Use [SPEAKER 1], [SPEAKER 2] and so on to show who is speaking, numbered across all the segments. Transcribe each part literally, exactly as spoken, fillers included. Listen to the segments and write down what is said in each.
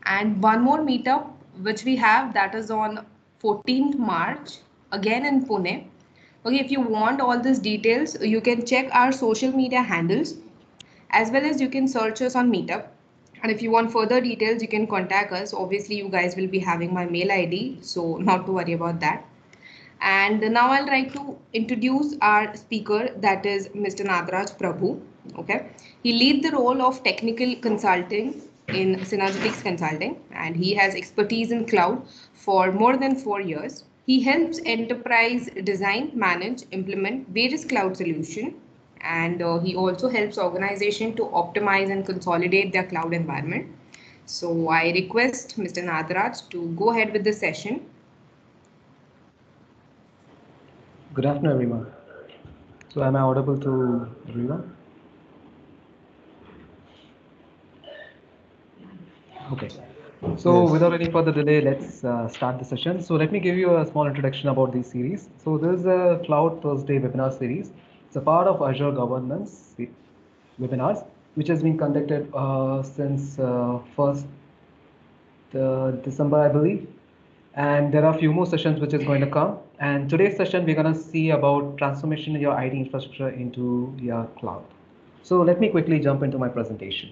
[SPEAKER 1] And one more meetup which we have, that is on fourteenth March, again in Pune. Okay, if you want all these details, you can check our social media handles, as well as you can search us on Meetup. And if you want further details, you can contact us. Obviously, you guys will be having my mail I D, so not to worry about that. And now I'll like to introduce our speaker, that is Mister Nagaraj Prabhu. Okay, he leads the role of technical consulting in Synergetics Consulting, and he has expertise in cloud for more than four years. He helps enterprise design, manage, implement various cloud solutions, and uh, he also helps organization to optimize and consolidate their cloud environment. So I request Mister Nagaraj to go ahead with the session.
[SPEAKER 2] Good afternoon, everyone. So am I audible to everyone? Okay. So
[SPEAKER 3] Yes.
[SPEAKER 2] without any further delay, let's uh, start the session. So let me give you a small introduction about this series. So this is a Cloud Thursday webinar series. It's a part of Azure governance webinars, which has been conducted uh, since uh, first uh, December, I believe. And there are a few more sessions which is going to come. And today's session, we're going to see about transformation of your I T infrastructure into your cloud. So let me quickly jump into my presentation.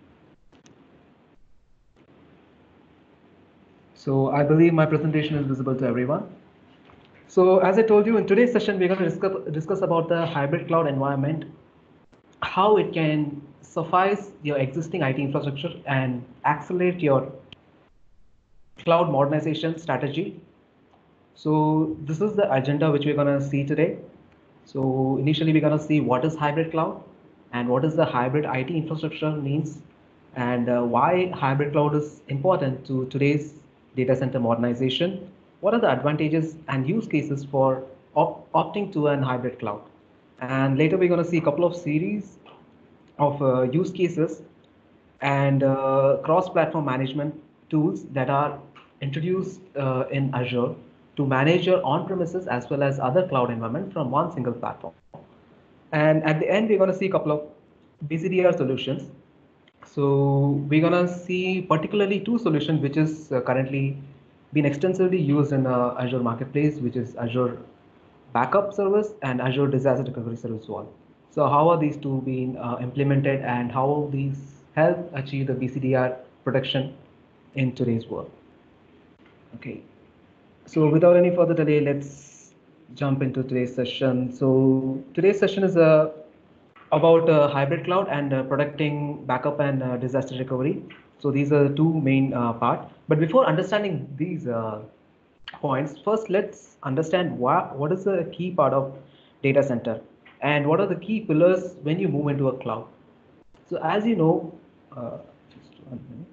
[SPEAKER 2] So I believe my presentation is visible to everyone. So as I told you, in today's session, we're going to discuss, discuss about the hybrid cloud environment, how it can suffice your existing I T infrastructure and accelerate your cloud modernization strategy. So this is the agenda which we're going to see today. So initially, we're going to see what is hybrid cloud and what is the hybrid I T infrastructure means, and uh, why hybrid cloud is important to today's data center modernization. What are the advantages and use cases for op opting to an hybrid cloud? And later, we're going to see a couple of series of uh, use cases and uh, cross-platform management tools that are introduced uh, in Azure to manage your on-premises as well as other cloud environment from one single platform. And at the end, we're going to see a couple of B C D R solutions. So we're going to see particularly two solutions which is uh, currently being extensively used in uh, Azure Marketplace, which is Azure Backup Service and Azure Disaster Recovery Service one. So how are these two being uh, implemented and how these help achieve the B C D R protection in today's world? Okay. So without any further delay, let's jump into today's session. So today's session is uh, about uh, hybrid cloud and uh, protecting backup and uh, disaster recovery. So these are the two main uh, parts. But before understanding these uh, points, first let's understand what, what is the key part of data center and what are the key pillars when you move into a cloud. So as you know, uh, just one minute.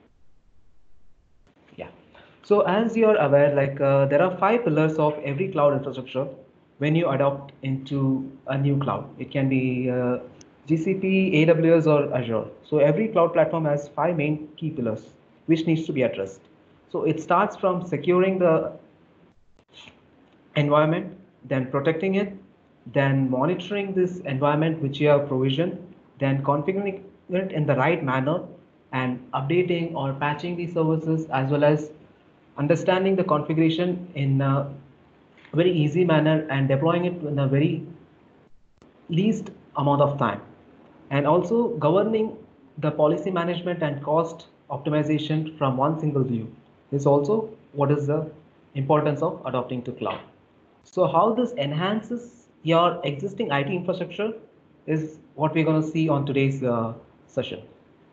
[SPEAKER 2] Yeah. So as you're aware, like uh, there are five pillars of every cloud infrastructure when you adopt into a new cloud. It can be uh, G C P, A W S, or Azure. So every cloud platform has five main key pillars which needs to be addressed. So it starts from securing the environment, then protecting it, then monitoring this environment which you have provisioned, then configuring it in the right manner, and updating or patching these services, as well as understanding the configuration in a very easy manner and deploying it in a very least amount of time, and also governing the policy management and cost optimization from one single view is also what is the importance of adopting to cloud. So how this enhances your existing I T infrastructure is what we're going to see on today's uh, session.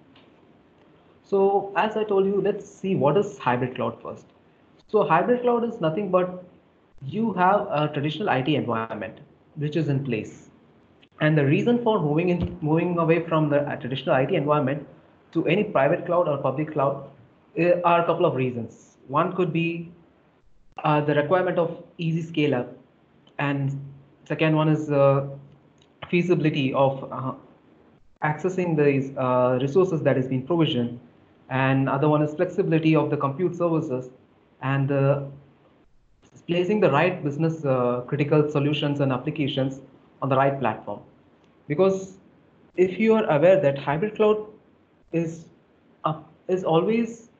[SPEAKER 2] So as I told you, let's see what is hybrid cloud first. So hybrid cloud is nothing but you have a traditional I T environment which is in place. And the reason for moving in, moving away from the uh, traditional I T environment to any private cloud or public cloud uh, are a couple of reasons. One could be uh, the requirement of easy scale up, and second one is uh, feasibility of uh, accessing these uh, resources that is being provisioned, and other one is flexibility of the compute services and uh, placing the right business uh, critical solutions and applications on the right platform. Because if you are aware that hybrid cloud is uh, is always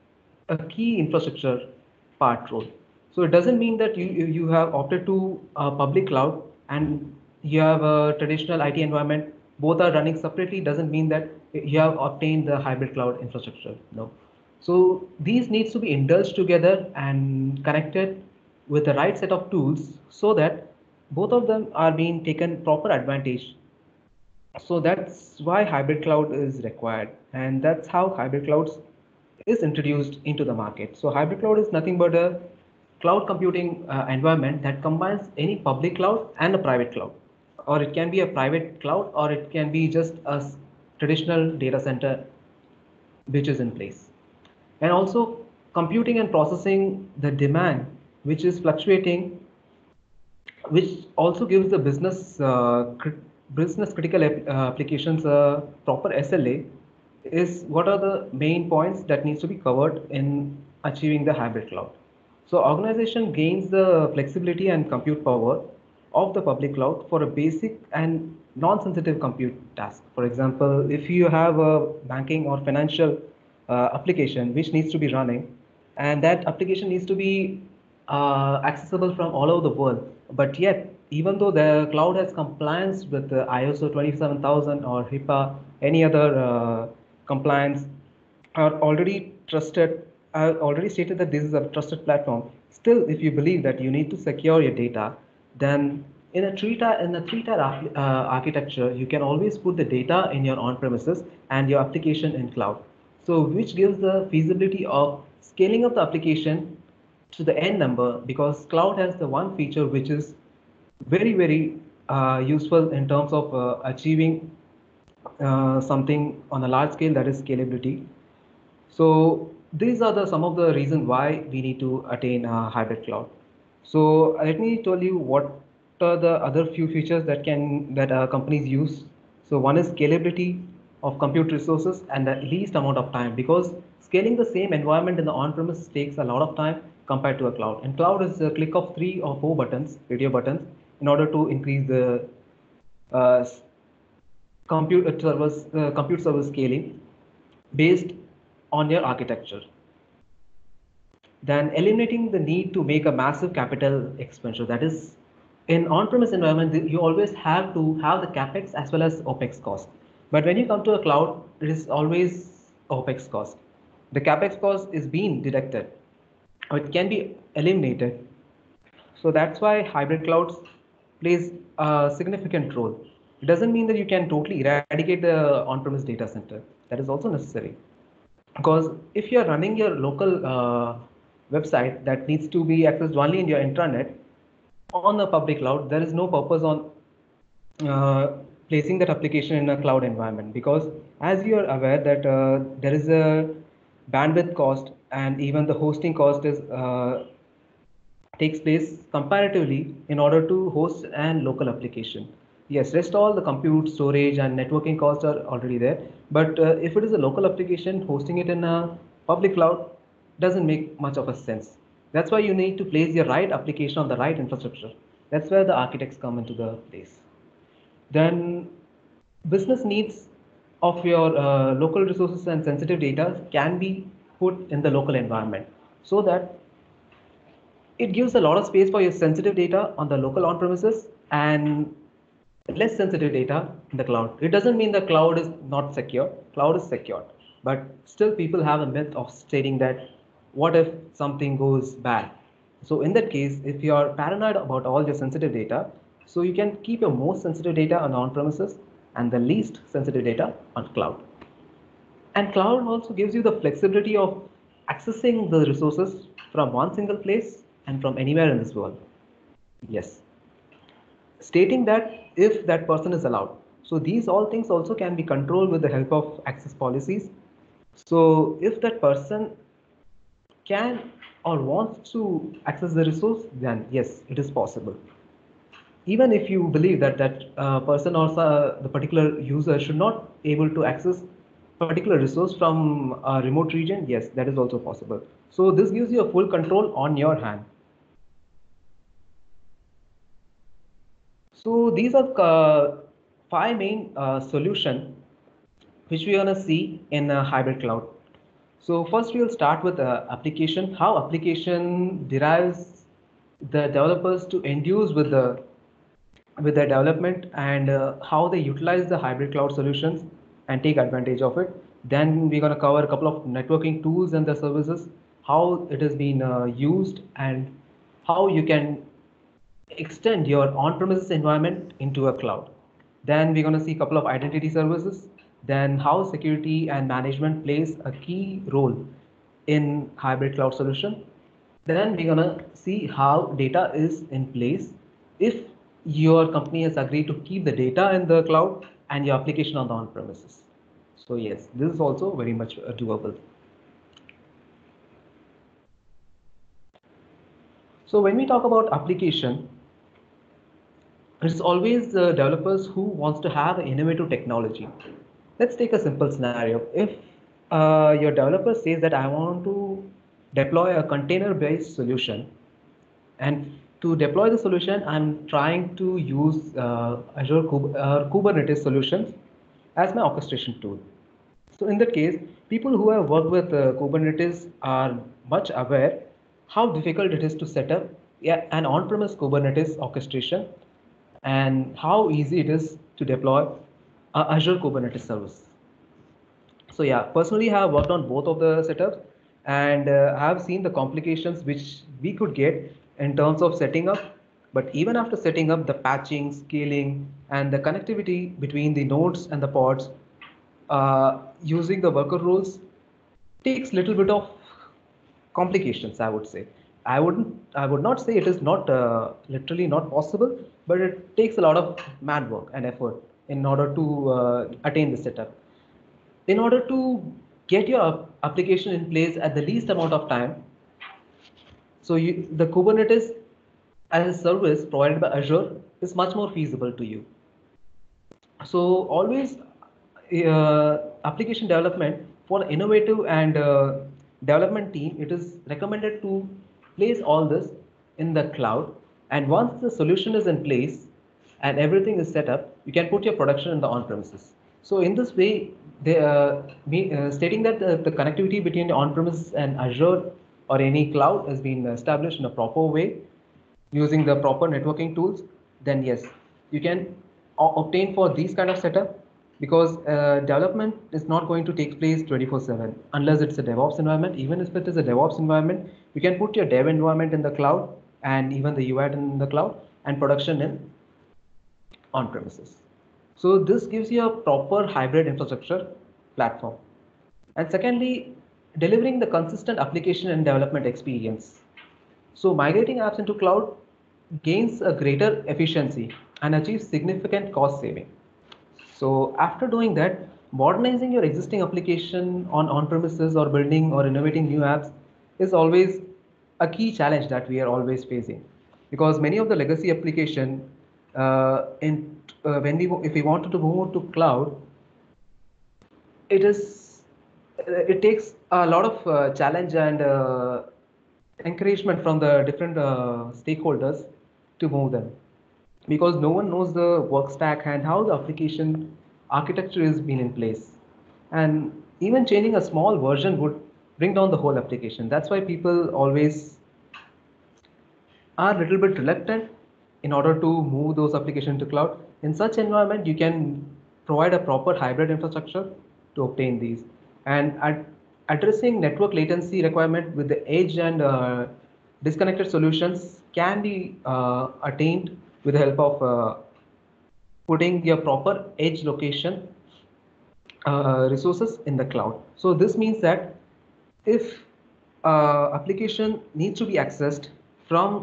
[SPEAKER 2] a key infrastructure part role. So it doesn't mean that you you have opted to a public cloud and you have a traditional I T environment. Both are running separately. Doesn't mean that you have obtained the hybrid cloud infrastructure. No. So these needs to be indulged together and connected with the right set of tools so that both of them are being taken proper advantage. So that's why hybrid cloud is required, and that's how hybrid clouds is introduced into the market. So hybrid cloud is nothing but a cloud computing uh, environment that combines any public cloud and a private cloud, or it can be a private cloud, or it can be just a s- traditional data center which is in place. And also computing and processing the demand which is fluctuating, which also gives the business uh, crit- business critical ap- uh, applications a proper S L A, is what are the main points that needs to be covered in achieving the hybrid cloud. So organization gains the flexibility and compute power of the public cloud for a basic and non-sensitive compute task. For example, if you have a banking or financial uh, application which needs to be running, and that application needs to be uh, accessible from all over the world. But yet, even though the cloud has compliance with the I S O twenty-seven thousand or HIPAA, any other uh, compliance, are already trusted, are already stated that this is a trusted platform. Still, if you believe that you need to secure your data, then in a three-tier in a three-tier uh, architecture, you can always put the data in your on-premises and your application in cloud. So, which gives the feasibility of scaling up the application to the end number, because cloud has the one feature which is very very uh, useful in terms of uh, achieving uh, something on a large scale, that is scalability. So these are the some of the reasons why we need to attain a hybrid cloud. So let me tell you what are the other few features that can that uh, companies use. So one is scalability of compute resources and the least amount of time, because scaling the same environment in the on-premise takes a lot of time compared to a cloud. And cloud is a click of three or four buttons, radio buttons, in order to increase the uh, compute uh, servers, uh, compute server scaling based on your architecture. Then eliminating the need to make a massive capital expenditure. That is, in on-premise environment, you always have to have the capex as well as opex cost. But when you come to a cloud, it is always opex cost. The capex cost is being deducted, or it can be eliminated. So that's why hybrid clouds plays a significant role. It doesn't mean that you can totally eradicate the on-premise data center. That is also necessary, because if you're running your local uh, website that needs to be accessed only in your intranet on the public cloud, there is no purpose on uh, placing that application in a cloud environment, because as you are aware that uh, there is a bandwidth cost, and even the hosting cost is uh, takes place comparatively in order to host an local application. Yes, rest all the compute, storage, and networking costs are already there. But uh, if it is a local application, hosting it in a public cloud doesn't make much of a sense. That's why you need to place your right application on the right infrastructure. That's where the architects come into the place. Then business needs of your uh, local resources and sensitive data can be put in the local environment, so that it gives a lot of space for your sensitive data on the local on premises and less sensitive data in the cloud. It doesn't mean the cloud is not secure. Cloud is secure, but still people have a myth of stating that what if something goes bad? So in that case, if you are paranoid about all your sensitive data, so you can keep your most sensitive data on on premises and the least sensitive data on cloud. And cloud also gives you the flexibility of accessing the resources from one single place and from anywhere in this world. Yes. Stating that if that person is allowed. So these all things also can be controlled with the help of access policies. So if that person can or wants to access the resource, then yes, it is possible. Even if you believe that that uh, person or uh, the particular user should not able to access particular resource from a remote region, yes, that is also possible. So this gives you a full control on your hand. So these are uh, five main uh, solution which we are going to see in a hybrid cloud. So first we will start with uh, application, how application derives the developers to induce with the with their development and uh, how they utilize the hybrid cloud solutions and take advantage of it. Then we're going to cover a couple of networking tools and the services, how it has been uh, used and how you can extend your on-premises environment into a cloud. Then we're going to see a couple of identity services, then how security and management plays a key role in hybrid cloud solution. Then we're going to see how data is in place if your company has agreed to keep the data in the cloud and your application on the on-premises. So yes, this is also very much uh, doable. So when we talk about application, it's always the developers who wants to have an innovative technology. Let's take a simple scenario. If uh, your developer says that I want to deploy a container-based solution, and to deploy the solution, I'm trying to use uh, Azure Kub uh, Kubernetes solutions as my orchestration tool. So in that case, people who have worked with uh, Kubernetes are much aware how difficult it is to set up yeah, an on-premise Kubernetes orchestration and how easy it is to deploy a Azure Kubernetes service. So yeah, personally I have worked on both of the setups and uh, I have seen the complications which we could get in terms of setting up. But even after setting up the patching, scaling, and the connectivity between the nodes and the pods, uh, using the worker rules takes little bit of complications, I would say. I wouldn't, I would not say it is not uh, literally not possible, but it takes a lot of mad work and effort in order to uh, attain the setup. In order to get your application in place at the least amount of time, so you, the Kubernetes as a service provided by Azure is much more feasible to you. So always uh, application development for innovative and uh, development team, it is recommended to place all this in the cloud. And once the solution is in place and everything is set up, you can put your production in the on-premises. So in this way, they, uh, me, uh, stating that uh, the connectivity between the on-premises and Azure or any cloud has been established in a proper way using the proper networking tools, then yes, you can obtain for these kind of setup because uh, development is not going to take place twenty-four seven unless it's a DevOps environment. Even if it is a DevOps environment, you can put your dev environment in the cloud and even the U I in the cloud and production in on premises. So this gives you a proper hybrid infrastructure platform. And secondly, delivering the consistent application and development experience. So migrating apps into cloud gains a greater efficiency and achieves significant cost saving. So after doing that, modernizing your existing application on on-premises or building or innovating new apps is always a key challenge that we are always facing, because many of the legacy application uh, in uh, when we if we wanted to move to cloud, it is it takes a lot of uh, challenge and uh, encouragement from the different uh, stakeholders to move them, because no one knows the work stack and how the application architecture is being in place. And even changing a small version would bring down the whole application. That's why people always are a little bit reluctant in order to move those applications to cloud. In such environment, you can provide a proper hybrid infrastructure to obtain these. And at addressing network latency requirement with the edge and uh, disconnected solutions can be uh, attained with the help of uh, putting your proper edge location uh, resources in the cloud. So this means that if uh, application needs to be accessed from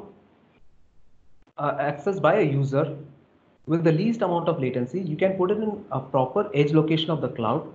[SPEAKER 2] uh, accessed by a user with the least amount of latency, you can put it in a proper edge location of the cloud,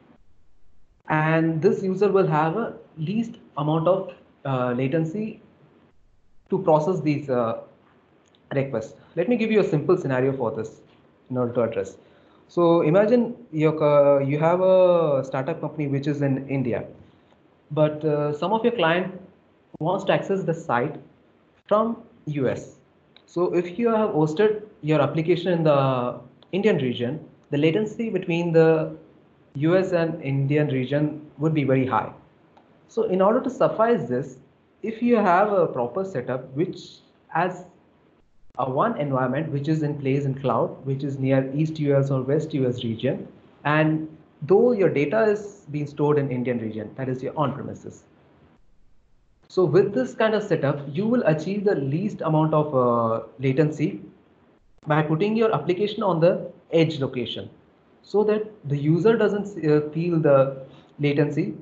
[SPEAKER 2] and this user will have a least amount of uh, latency to process these uh, requests. Let me give you a simple scenario for this in order to address. So imagine you uh, you have a startup company which is in India, but uh, some of your client wants to access the site from U S. So if you have hosted your application in the Indian region, the latency between the U S and Indian region would be very high. So in order to suffice this, if you have a proper setup which has a one environment which is in place in cloud, which is near East U S or West U S region, and though your data is being stored in Indian region, that is your on-premises. So with this kind of setup, you will achieve the least amount of uh, latency by putting your application on the edge location, so that the user doesn't uh, feel the latency.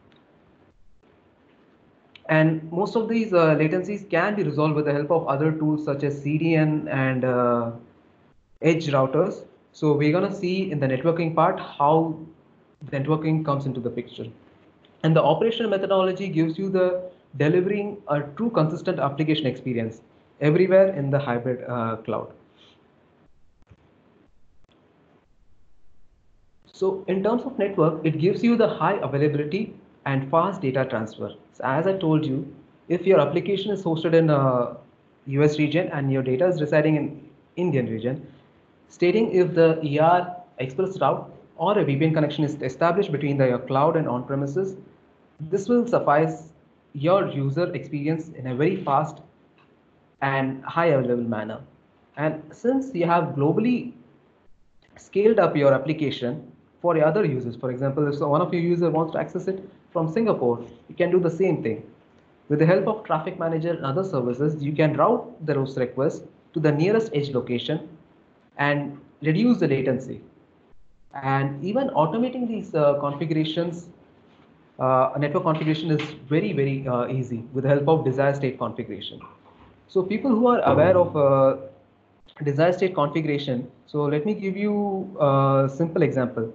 [SPEAKER 2] And most of these uh, latencies can be resolved with the help of other tools such as C D N and uh, edge routers. So we're going to see in the networking part how networking comes into the picture. And the operational methodology gives you the delivering a true consistent application experience everywhere in the hybrid uh, cloud. So in terms of network, it gives you the high availability and fast data transfer. So as I told you, if your application is hosted in a U S region and your data is residing in Indian region, stating if the E R express route or a V P N connection is established between the cloud and on-premises, this will suffice your user experience in a very fast and high available manner. And since you have globally scaled up your application for other users, for example, if one of your users wants to access it from Singapore, you can do the same thing. With the help of traffic manager and other services, you can route those requests to the nearest edge location and reduce the latency. And even automating these uh, configurations, uh, network configuration is very, very uh, easy with the help of desired state configuration. So people who are aware of uh, desired state configuration, so let me give you a simple example.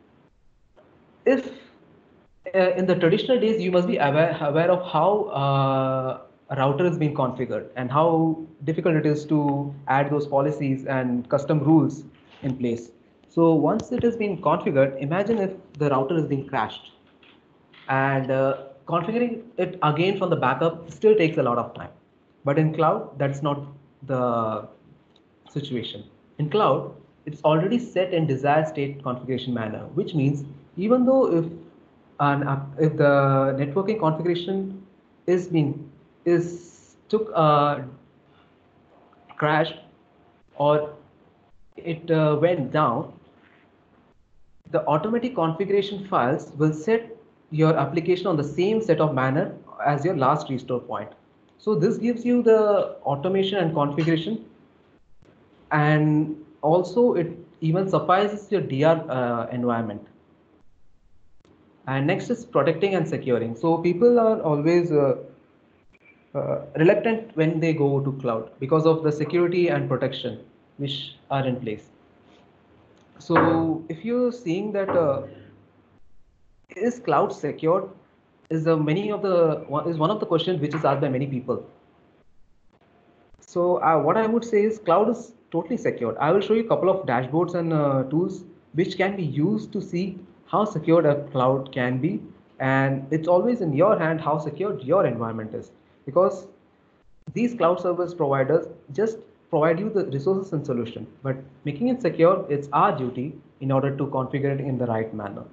[SPEAKER 2] If uh, in the traditional days, you must be aware, aware of how uh, a router is being configured and how difficult it is to add those policies and custom rules in place. So once it has been configured, imagine if the router is being crashed, and uh, configuring it again from the backup still takes a lot of time. But in cloud, that's not the situation. In cloud, it's already set in desired state configuration manner, which means even though if an if the networking configuration is being is took uh, crashed or it uh, went down, the automatic configuration files will set your application on the same set of manner as your last restore point. So this gives you the automation and configuration, and also it even suffices your D R uh, environment. And next is protecting and securing. So people are always uh, uh, reluctant when they go to cloud because of the security and protection which are in place. So if you're seeing that uh, is cloud secured, is the many of the is one of the questions which is asked by many people. So uh, what I would say is cloud is totally secured. I will show you a couple of dashboards and uh, tools which can be used to see how secured a cloud can be, and it's always in your hand how secured your environment is, because these cloud service providers just provide you the resources and solution, but making it secure, it's our duty in order to configure it in the right manner.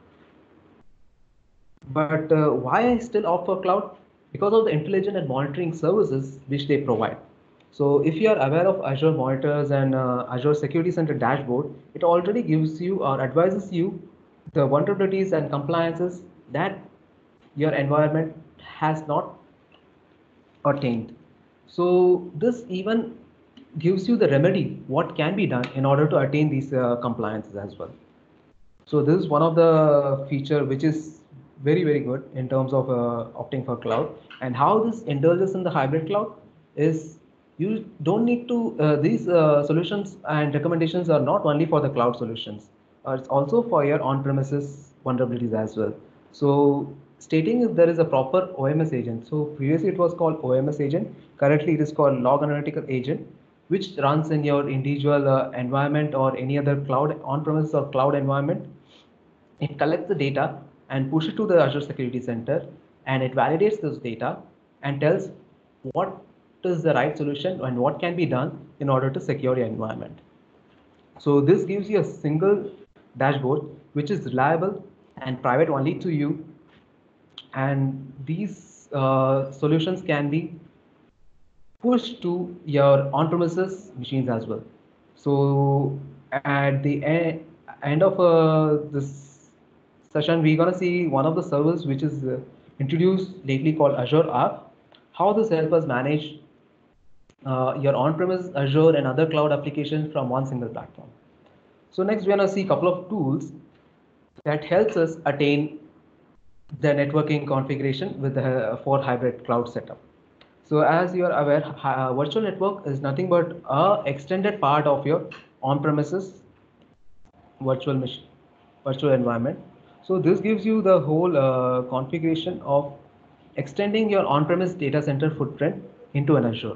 [SPEAKER 2] But uh, why I still opt for cloud? Because of the intelligent and monitoring services which they provide. So if you are aware of Azure monitors and uh, Azure Security Center dashboard, it already gives you or advises you the vulnerabilities and compliances that your environment has not attained. So this even gives you the remedy what can be done in order to attain these uh, compliances as well. So this is one of the feature which is very, very good in terms of uh, opting for cloud. And how this indulges in the hybrid cloud is you don't need to, uh, these uh, solutions and recommendations are not only for the cloud solutions, uh, it's also for your on-premises vulnerabilities as well. So stating if there is a proper O M S agent. So previously it was called O M S agent. Currently it is called log analytical agent, which runs in your individual uh, environment or any other cloud on-premises or cloud environment. It collects the data and pushes it to the Azure Security Center, and it validates this data and tells what is the right solution and what can be done in order to secure your environment. So this gives you a single dashboard which is reliable and private only to you, and these uh, solutions can be pushed to your on-premises machines as well. So at the e- end of uh, this session, we're gonna see one of the servers which is uh, introduced lately called Azure Arc. How this helps us manage uh, your on-premise Azure and other cloud applications from one single platform. So next, we're gonna see a couple of tools that helps us attain the networking configuration with the for hybrid cloud setup. So as you are aware, uh, virtual network is nothing but a extended part of your on-premises virtual machine, virtual environment. So this gives you the whole uh, configuration of extending your on-premise data center footprint into an Azure.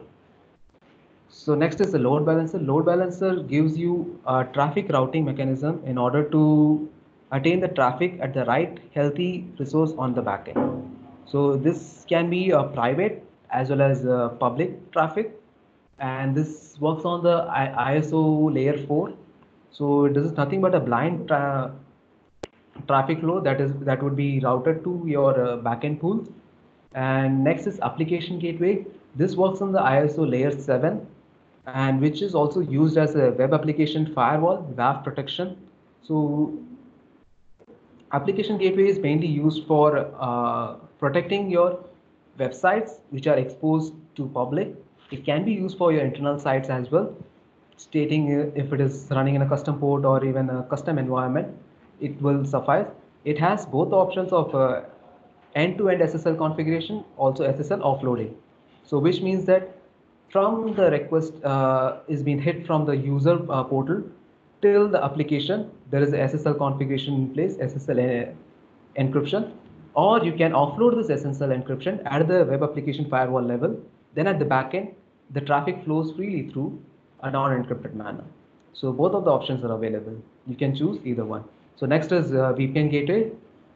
[SPEAKER 2] So next is the load balancer. Load balancer gives you a traffic routing mechanism in order to attain the traffic at the right healthy resource on the backend. So this can be a private as well as a public traffic, and this works on the I S O layer four. So this is nothing but a blind tra traffic flow that is that would be routed to your uh, backend pool. And next is application gateway. This works on the I S O layer seven, and which is also used as a web application firewall, W A F protection. So application gateway is mainly used for uh, protecting your websites which are exposed to public. It can be used for your internal sites as well, stating uh, if it is running in a custom port or even a custom environment, it will suffice. It has both options of uh, end-to-end S S L configuration, also S S L offloading. So which means that from the request uh, is being hit from the user uh, portal till the application, there is a S S L configuration in place, S S L uh, encryption, or you can offload this S S L encryption at the web application firewall level. Then at the backend, the traffic flows freely through a non-encrypted manner. So both of the options are available. You can choose either one. So next is uh, V P N gateway.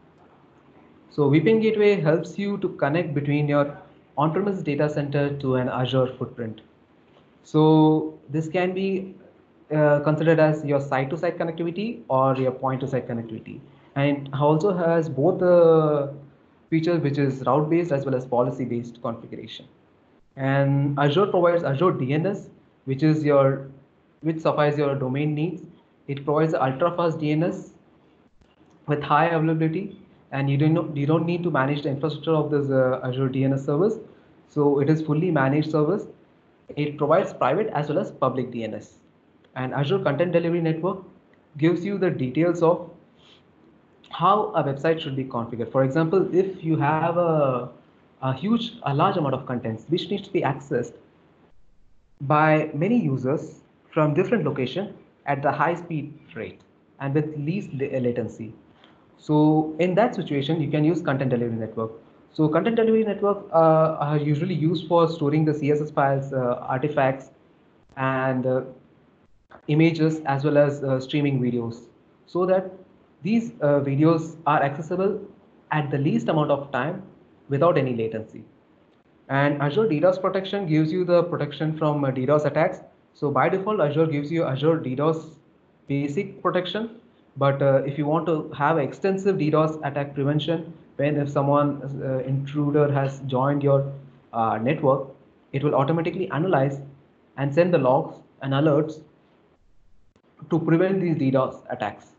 [SPEAKER 2] So V P N gateway helps you to connect between your on-premise data center to an Azure footprint. So this can be uh, considered as your site-to-site connectivity or your point-to-site connectivity. And it also has both the features which is route-based as well as policy-based configuration. And Azure provides Azure D N S, which is your which suffices your domain needs. It provides ultra-fast D N S with high availability, and you don't you don't need to manage the infrastructure of this uh, Azure D N S service. So it is fully managed service. It provides private as well as public D N S. And Azure Content Delivery Network gives you the details of how a website should be configured. For example, if you have a, a huge, a large amount of contents which needs to be accessed by many users from different locations at the high speed rate and with least latency. So in that situation, you can use content delivery network. So content delivery network uh, are usually used for storing the C S S files, uh, artifacts, and uh, images as well as uh, streaming videos, so that these uh, videos are accessible at the least amount of time without any latency. And Azure DDoS protection gives you the protection from uh, DDoS attacks. So by default, Azure gives you Azure DDoS basic protection. But uh, if you want to have extensive DDoS attack prevention, when if someone uh, intruder has joined your uh, network, it will automatically analyze and send the logs and alerts to prevent these DDoS attacks.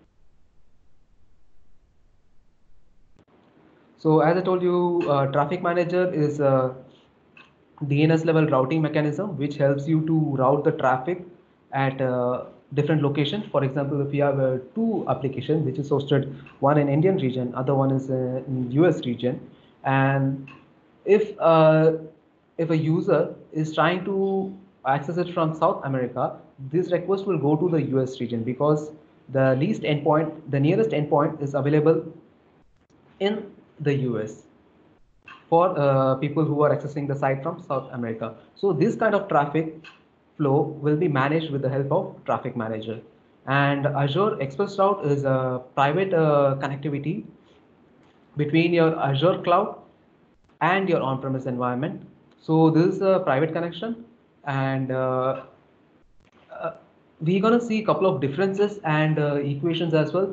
[SPEAKER 2] So as I told you, uh, Traffic Manager is a D N S level routing mechanism which helps you to route the traffic at uh, different locations. For example, if you have uh, two applications which is hosted, one in Indian region, other one is uh, in U S region, and if uh, if a user is trying to access it from South America, this request will go to the U S region because the least endpoint, the nearest endpoint is available in the U S for uh, people who are accessing the site from South America. So this kind of traffic flow will be managed with the help of Traffic Manager. And Azure Express Route is a private uh, connectivity between your Azure cloud and your on-premise environment. So this is a private connection, and uh, uh, we're gonna see a couple of differences and uh, equations as well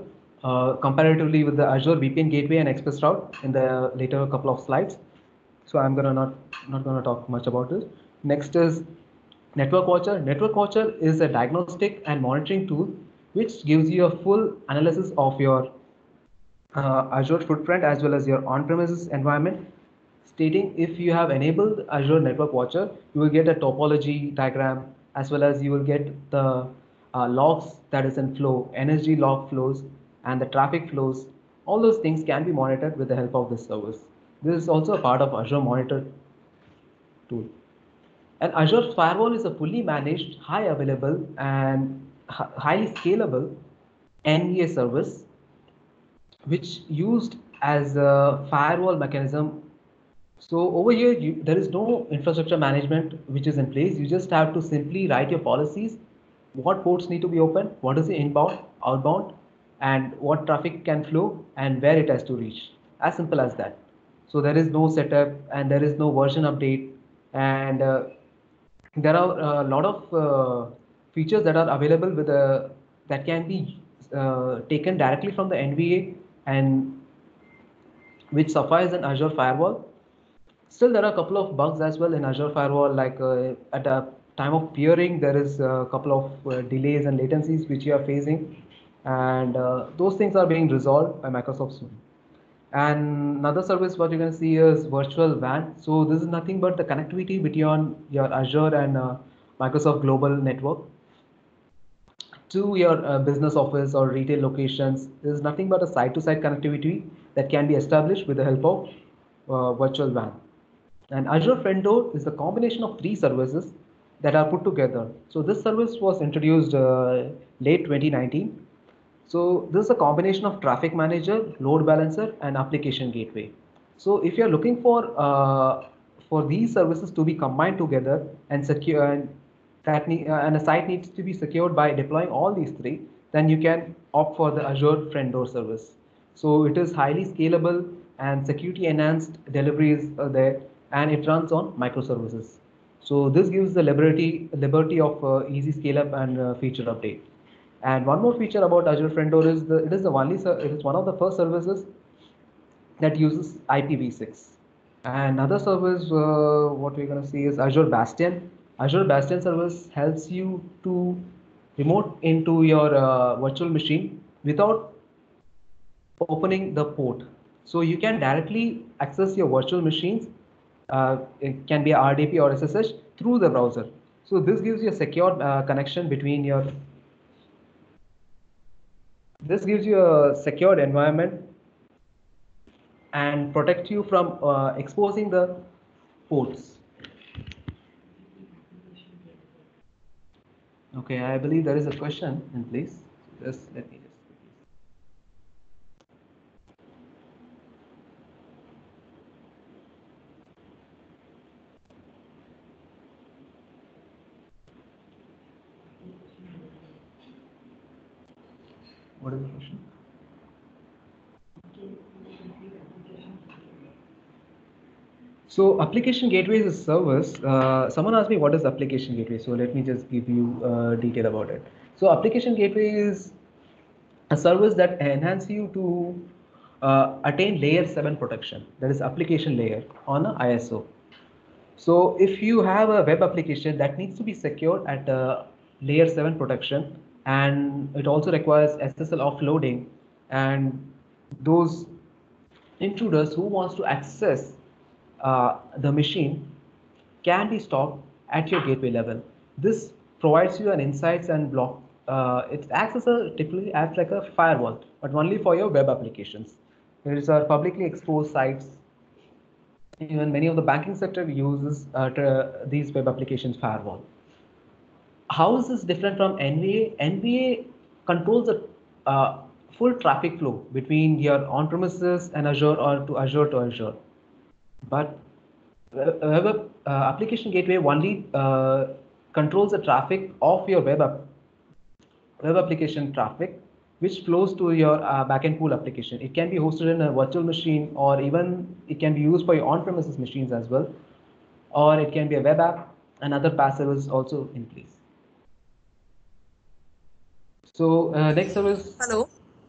[SPEAKER 2] uh, comparatively with the Azure V P N gateway and express route in the later couple of slides. So I'm gonna not not gonna talk much about this. Next is Network Watcher. Network Watcher is a diagnostic and monitoring tool which gives you a full analysis of your uh, Azure footprint as well as your on-premises environment, stating if you have enabled Azure Network Watcher, you will get a topology diagram as well as you will get the uh, logs that is in flow, energy log flows, and the traffic flows. All those things can be monitored with the help of this service. This is also a part of Azure Monitor tool. And Azure Firewall is a fully managed, high available, and highly scalable N V A service which used as a firewall mechanism. So over here, you, there is no infrastructure management which is in place. You just have to simply write your policies, what ports need to be open, what is the inbound, outbound, and what traffic can flow and where it has to reach. As simple as that. So there is no setup and there is no version update, and uh, there are a lot of uh, features that are available with a that can be uh, taken directly from the N V A and which suffice in Azure Firewall. Still, there are a couple of bugs as well in Azure Firewall, like uh, at the time of peering, there is a couple of uh, delays and latencies which you are facing, and uh, those things are being resolved by Microsoft soon. And another service what you're going to see is virtual W A N. So this is nothing but the connectivity between your Azure and uh, Microsoft Global Network to your uh, business office or retail locations. This is nothing but a site-to-site connectivity that can be established with the help of uh, virtual W A N. And Azure Front Door is a combination of three services that are put together. So this service was introduced uh, late twenty nineteen. So this is a combination of traffic manager, load balancer, and application gateway. So if you're looking for uh, for these services to be combined together and secure, and that need, uh, and a site needs to be secured by deploying all these three, then you can opt for the Azure Front Door service. So it is highly scalable and security enhanced deliveries are there, and it runs on microservices. So this gives the liberty liberty of uh, easy scale up and uh, feature update. And one more feature about Azure Front Door is the, it is the only it is one of the first services that uses I P v six. And another service, uh, what we're going to see is Azure Bastion. Azure Bastion service helps you to remote into your uh, virtual machine without opening the port. So you can directly access your virtual machines. Uh, it can be R D P or S S H through the browser. So this gives you a secure uh, connection between your This gives you a secured environment and protects you from uh, exposing the ports. Okay, I believe there is a question in place. Just let me just. What is the question? So application gateway is a service. Uh, someone asked me what is application gateway. So let me just give you uh, detail about it. So application gateway is a service that enhances you to uh, attain layer seven protection. That is application layer on a I S O. So if you have a web application that needs to be secured at a layer seven protection, and it also requires S S L offloading, and those intruders who wants to access uh, the machine can be stopped at your gateway level. This provides you an insights and block. Uh, it acts as a typically acts like a firewall, but only for your web applications. There is a publicly exposed sites. Even many of the banking sector uses uh, these web applications firewall. How is this different from N V A? N V A controls the uh, full traffic flow between your on-premises and Azure or to Azure to Azure. But web uh, application gateway only uh, controls the traffic of your web app, web application traffic, which flows to your uh, backend pool application. It can be hosted in a virtual machine, or even it can be used for your on-premises machines as well, or it can be a web app, and other PaaS service also in place. So uh, next service.
[SPEAKER 1] Hello.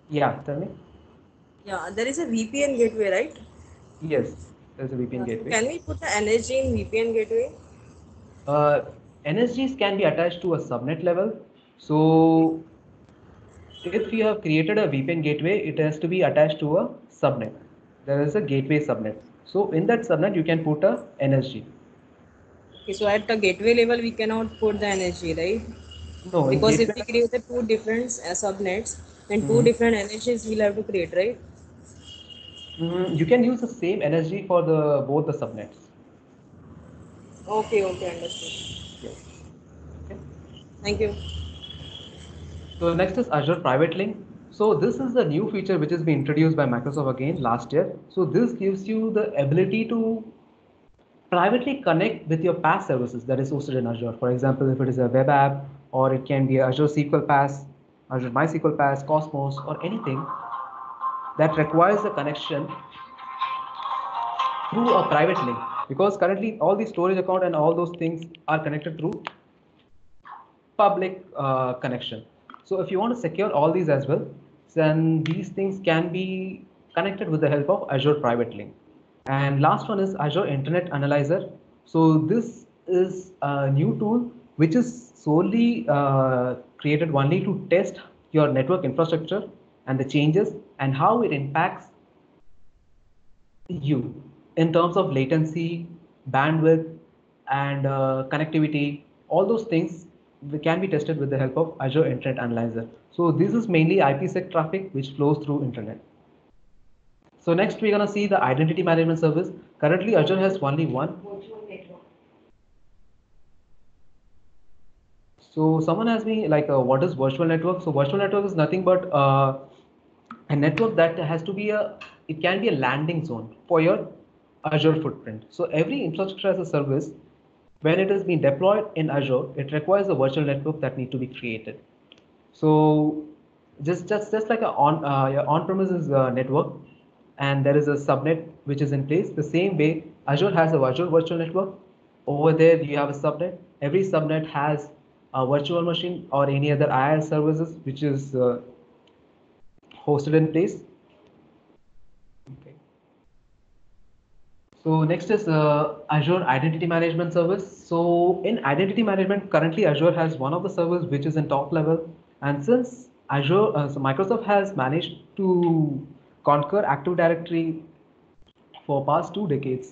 [SPEAKER 2] Yeah, tell me.
[SPEAKER 3] Yeah, there is a V P N gateway, right?
[SPEAKER 2] Yes, there's a V P N
[SPEAKER 3] Yeah, so
[SPEAKER 2] gateway.
[SPEAKER 3] can we put the energy in V P N gateway?
[SPEAKER 2] Uh, N S Gs can be attached to a subnet level.
[SPEAKER 3] Okay.
[SPEAKER 2] So if you have created a V P N gateway, it has to be attached to a subnet. There is a gateway subnet. So in that subnet, you can put a N S G.
[SPEAKER 3] Okay, so at the gateway level, we cannot put the energy, right?
[SPEAKER 2] No, in
[SPEAKER 3] Because if
[SPEAKER 2] gateway
[SPEAKER 3] we
[SPEAKER 2] level,
[SPEAKER 3] create the two different uh, subnets, then two
[SPEAKER 2] mhm.
[SPEAKER 3] different energies we'll have to create, right?
[SPEAKER 2] Mm, you can use the same N S G for the both the subnets.
[SPEAKER 3] Okay, okay, understood.
[SPEAKER 2] Yes. Okay.
[SPEAKER 3] Thank you.
[SPEAKER 2] So next is Azure Private Link. So this is the new feature which has been introduced by Microsoft again last year. So this gives you the ability to privately connect with your PaaS services that is hosted in Azure. For example, if it is a web app, or it can be Azure S Q L PaaS, Azure MySQL PaaS, Cosmos, or anything that requires a connection through a private link. Because currently all the storage account and all those things are connected through public uh, connection. So if you want to secure all these as well, then these things can be connected with the help of Azure Private Link. And last one is Azure Internet Analyzer. So this is a new tool which is solely uh, created only to test your network infrastructure and the changes and how it impacts you in terms of latency, bandwidth, and uh, connectivity. All those things can be tested with the help of Azure Internet Analyzer. So this is mainly IPsec traffic which flows through internet. So next we're gonna see the identity management service. Currently Azure has only one. So someone asked me like, uh, what is virtual network? So virtual network is nothing but uh, a network that has to be a, it can be a landing zone for your Azure footprint. So every infrastructure as a service, when it is being deployed in Azure, it requires a virtual network that need to be created. So just just just like a on uh, your on-premises uh, network, and there is a subnet which is in place. The same way, Azure has a Azure virtual network. Over there, you have a subnet. Every subnet has a virtual machine or any other I I services which is uh, hosted in place. Okay. So next is uh, Azure Identity Management Service. So in identity management, currently Azure has one of the servers which is in top level, and since Azure, uh, so Microsoft has managed to conquer Active Directory for past two decades,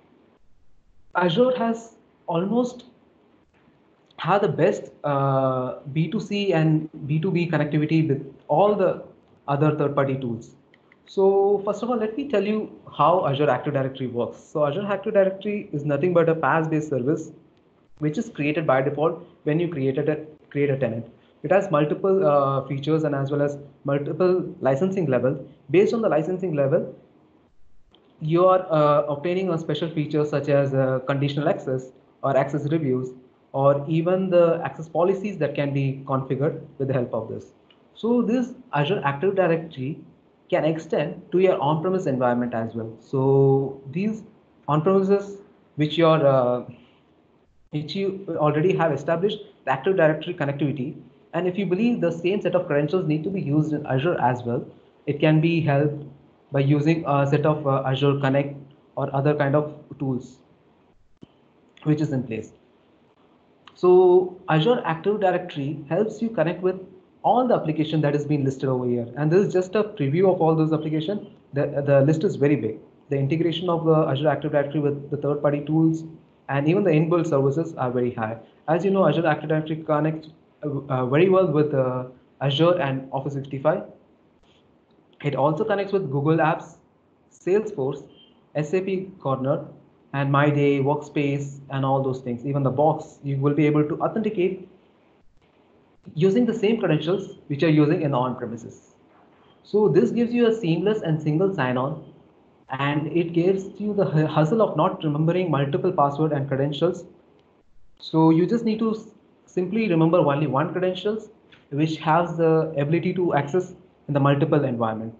[SPEAKER 2] Azure has almost have the best uh, B two C and B two B connectivity with all the other third-party tools. So first of all, let me tell you how Azure Active Directory works. So Azure Active Directory is nothing but a PaaS-based service which is created by default when you created a create a tenant. It has multiple uh, features and as well as multiple licensing levels. Based on the licensing level, you are uh, obtaining a special feature such as uh, conditional access or access reviews or even the access policies that can be configured with the help of this. So this Azure Active Directory can extend to your on-premise environment as well. So these on-premises which your uh, which you already have established the Active Directory connectivity. And if you believe the same set of credentials need to be used in Azure as well, it can be helped by using a set of uh, Azure Connect or other kind of tools which is in place. So Azure Active Directory helps you connect with all the application that is being listed over here. And this is just a preview of all those applications. The, the list is very big. The integration of the Azure Active Directory with the third-party tools and even the inbuilt services are very high. As you know, Azure Active Directory connects uh, uh, very well with uh, Azure and Office sixty-five. It also connects with Google Apps, Salesforce, S A P Corner, and My Day, Workspace, and all those things. Even the box, you will be able to authenticate using the same credentials which are using in on-premises. So this gives you a seamless and single sign-on, and it gives you the hustle of not remembering multiple password and credentials. So you just need to simply remember only one credentials, which has the ability to access in the multiple environment.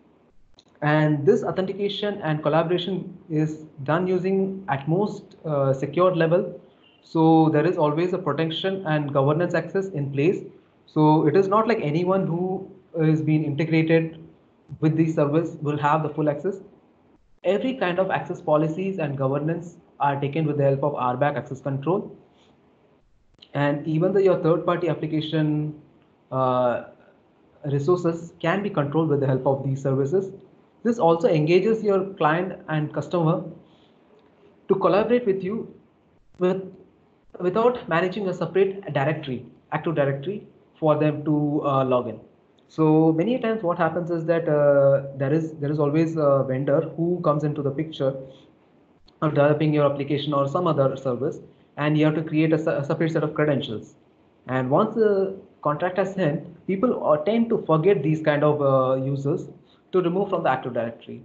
[SPEAKER 2] And this authentication and collaboration is done using at most uh, secured level. So there is always a protection and governance access in place. So it is not like anyone who is being integrated with the service will have the full access. Every kind of access policies and governance are taken with the help of R back access control. And even though your third party application uh, resources can be controlled with the help of these services. This also engages your client and customer to collaborate with you with without managing a separate directory, active directory for them to uh, log in. So many times what happens is that uh, there is there is always a vendor who comes into the picture of developing your application or some other service, and you have to create a, a separate set of credentials. And once the contract has sent, people uh, tend to forget these kind of uh, users to remove from the active directory.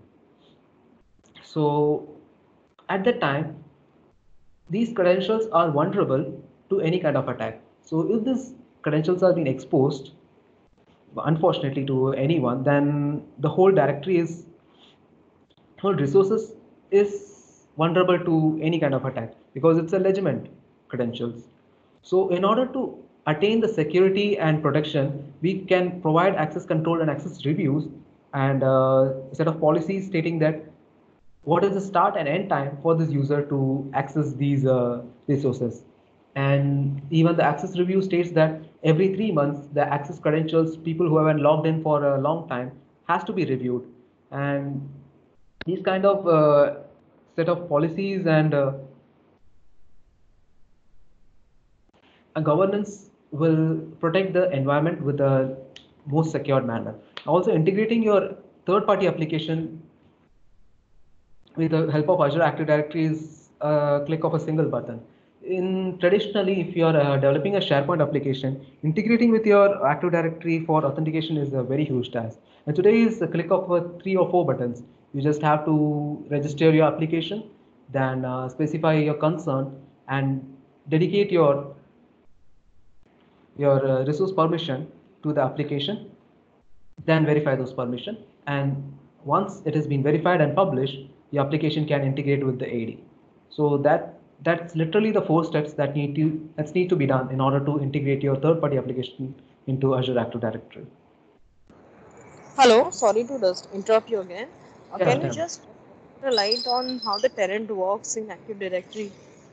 [SPEAKER 2] So at that time, these credentials are vulnerable to any kind of attack. So if these credentials are being exposed, unfortunately to anyone, then the whole directory is, whole resources is vulnerable to any kind of attack because it's a legitimate credentials. So in order to attain the security and protection, we can provide access control and access reviews and uh, a set of policies stating that what is the start and end time for this user to access these uh, resources. And even the access review states that every three months, the access credentials, people who have been logged in for a long time, has to be reviewed. And these kind of uh, set of policies and uh, a governance will protect the environment with the most secure manner. Also integrating your third-party application with the help of Azure Active Directory is a click of a single button. In traditionally, if you are uh, developing a SharePoint application, integrating with your Active Directory for authentication is a very huge task. And today is a click of uh, three or four buttons. You just have to register your application, then uh, specify your concern, and dedicate your your uh, resource permission to the application, then verify those permission, and once it has been verified and published, the application can integrate with the A D. So that that's literally the four steps that need to that need to be done in order to integrate your third-party application into Azure Active Directory.
[SPEAKER 3] Hello, sorry to just interrupt you again. Uh,
[SPEAKER 2] Yes,
[SPEAKER 3] can you
[SPEAKER 2] Tim.
[SPEAKER 3] just put a light on how the tenant works in Active Directory?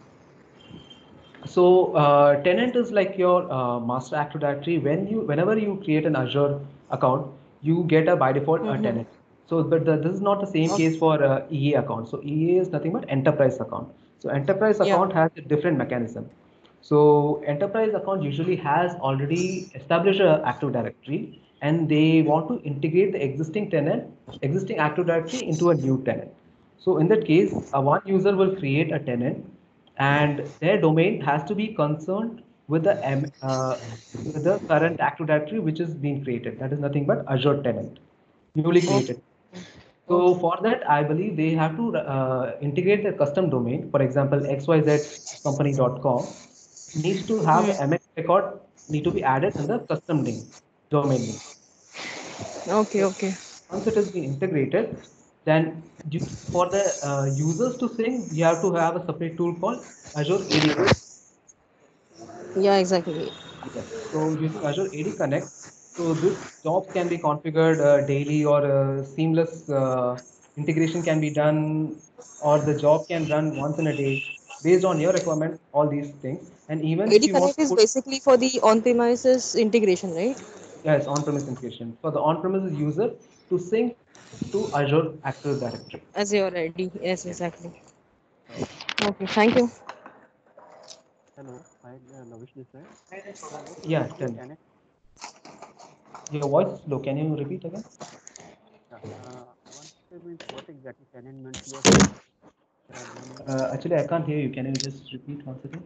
[SPEAKER 2] So uh, tenant is like your uh, master Active Directory. When you, whenever you create an Azure account, you get a by default a
[SPEAKER 3] Mm-hmm.
[SPEAKER 2] tenant. So, but the, this is not the same case
[SPEAKER 3] Okay.
[SPEAKER 2] for uh, E A account. So E A is nothing but enterprise account. So enterprise
[SPEAKER 3] Yeah.
[SPEAKER 2] account has a different mechanism. So enterprise account usually has already established a Active Directory, and they want to integrate the existing tenant, existing Active Directory into a new tenant. So in that case, uh, one user will create a tenant, and their domain has to be concerned with the M, uh, with the current Active Directory which is being created. That is nothing but Azure tenant, newly
[SPEAKER 3] Okay.
[SPEAKER 2] created. So
[SPEAKER 3] Okay.
[SPEAKER 2] for that, I believe they have to uh, integrate their custom domain. For example, x y z company dot com needs to have the
[SPEAKER 3] Hmm.
[SPEAKER 2] M X record need to be added in the custom name, domain name.
[SPEAKER 3] Okay.
[SPEAKER 2] So
[SPEAKER 3] Okay.
[SPEAKER 2] once it has been integrated, then you, for the uh, users to sync, you have to have a separate tool called Azure A D Connect.
[SPEAKER 3] Yeah, exactly.
[SPEAKER 2] Yes. So using Azure A D Connect, so this jobs can be configured uh, daily or uh, seamless uh, integration can be done, or the job can run once in a day based on your requirement, all these things. And even if
[SPEAKER 3] A D
[SPEAKER 2] you want
[SPEAKER 3] Connect
[SPEAKER 2] to
[SPEAKER 3] is
[SPEAKER 2] put,
[SPEAKER 3] basically for the on-premises integration, right?
[SPEAKER 2] yes, on-premise integration for the on-premises user to sync to Azure Active Directory.
[SPEAKER 3] As you're ready. Yes, exactly.
[SPEAKER 4] Uh,
[SPEAKER 3] Okay. Thank you.
[SPEAKER 4] Hello, hi, uh, Navish this side. So what
[SPEAKER 2] Yeah,
[SPEAKER 4] exactly a
[SPEAKER 2] tell me.
[SPEAKER 4] tenant?
[SPEAKER 2] Your voice is low. Can you repeat again?
[SPEAKER 4] Yeah, uh, I want to say means what exactly tenant means you are saying. There are many.
[SPEAKER 2] Uh, actually, I can't hear you. Can you just repeat once again?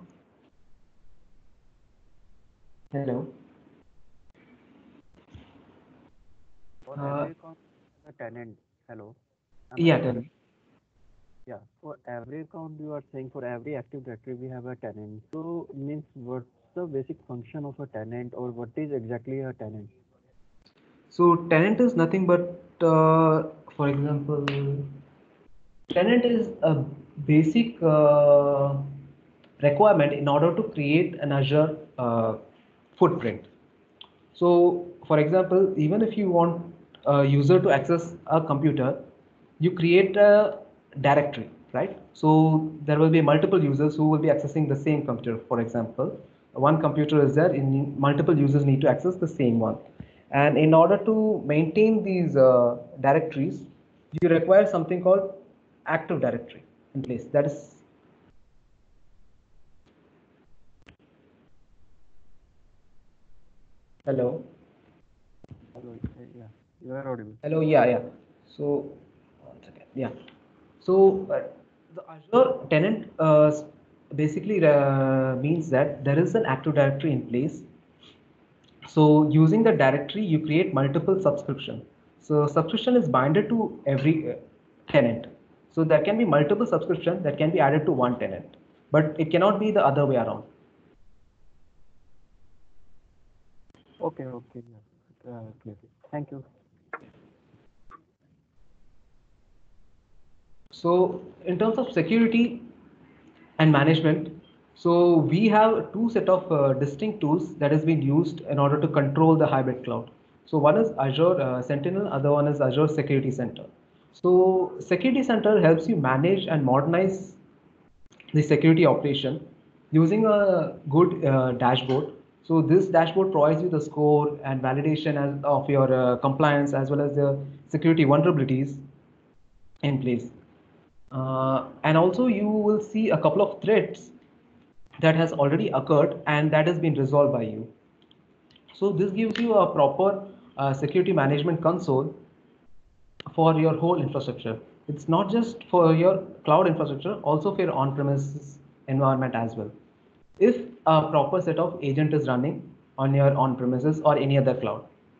[SPEAKER 2] Hello.
[SPEAKER 4] For
[SPEAKER 2] Uh,
[SPEAKER 4] every account, a tenant. Hello, am I
[SPEAKER 2] yeah, tell
[SPEAKER 4] audible?
[SPEAKER 2] me.
[SPEAKER 4] Yeah, for every account you are saying for every active directory we have a tenant. So means what's the basic function of a tenant or what is exactly a tenant?
[SPEAKER 2] So tenant is nothing but, uh, for example, tenant is a basic uh, requirement in order to create an Azure uh, footprint. So for example, even if you want a user to access a computer, you create a directory, right? So there will be multiple users who will be accessing the same computer. For example, one computer is there, in multiple users need to access the same one. And in order to maintain these uh, directories, you require something called active directory in place. That is, hello.
[SPEAKER 4] Hello. uh, Yeah, you are audible.
[SPEAKER 2] Hello, yeah, yeah. So, one second, yeah. So, uh, the Azure tenant uh, basically uh, means that there is an active directory in place. So, using the directory, you create multiple subscription. So, subscription is binded to every uh, tenant. So, there can be multiple subscription that can be added to one tenant, but it cannot be the other way around.
[SPEAKER 4] Okay, okay, yeah. Uh, clear. Thank you.
[SPEAKER 2] So, in terms of security and management, so we have two set of uh, distinct tools that has been used in order to control the hybrid cloud. So one is Azure uh, Sentinel, other one is Azure Security Center. So Security Center helps you manage and modernize the security operation using a good uh, dashboard. So this dashboard provides you the score and validation as, of your uh, compliance as well as the security vulnerabilities in place. Uh, and also you will see a couple of threats that has already occurred and that has been resolved by you. So this gives you a proper uh, security management console for your whole infrastructure. It's not just for your cloud infrastructure, also for your on-premises environment as well. If a proper set of agent is running on your on-premises or any other cloud.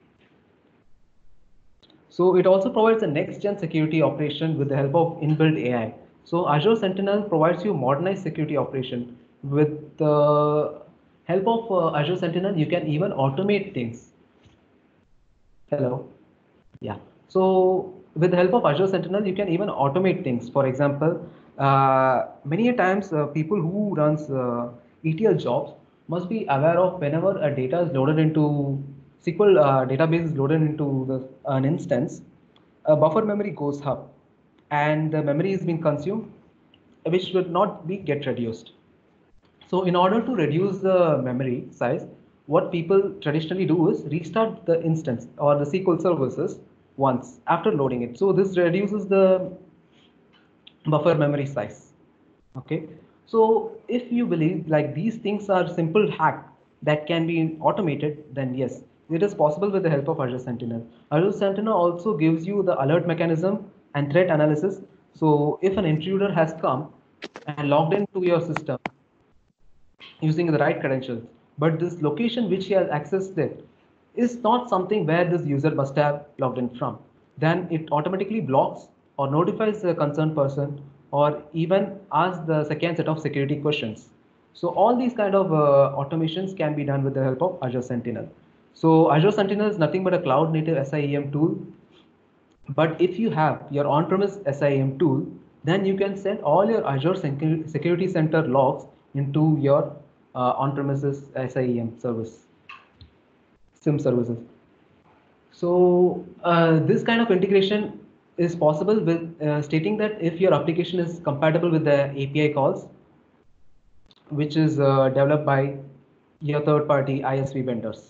[SPEAKER 2] So it also provides a next-gen security operation with the help of inbuilt A I. So Azure Sentinel provides you modernized security operation. With the help of uh, Azure Sentinel, you can even automate things. Hello. Yeah. So with the help of Azure Sentinel, you can even automate things. For example, uh, many a times uh, people who runs uh, E T L jobs must be aware of whenever a data is loaded into S Q L uh, database is loaded into the, an instance, a buffer memory goes up and the memory is being consumed, which should not be get reduced. So in order to reduce the memory size, what people traditionally do is restart the instance or the S Q L services once after loading it. So this reduces the buffer memory size. Okay. So if you believe like these things are simple hack that can be automated, then yes, it is possible with the help of Azure Sentinel. Azure Sentinel also gives you the alert mechanism and threat analysis. So if an intruder has come and logged into your system using the right credentials, but this location which he has accessed it is not something where this user must have logged in from, then it automatically blocks or notifies the concerned person or even asks the second set of security questions. So all these kind of uh, automations can be done with the help of Azure Sentinel. So Azure Sentinel is nothing but a cloud native SIEM tool, but if you have your on-premise SIEM tool, then you can send all your Azure Security Center logs into your uh, on-premises SIEM service, SIM services. So uh, this kind of integration is possible with uh, stating that if your application is compatible with the A P I calls, which is uh, developed by your third-party I S V vendors.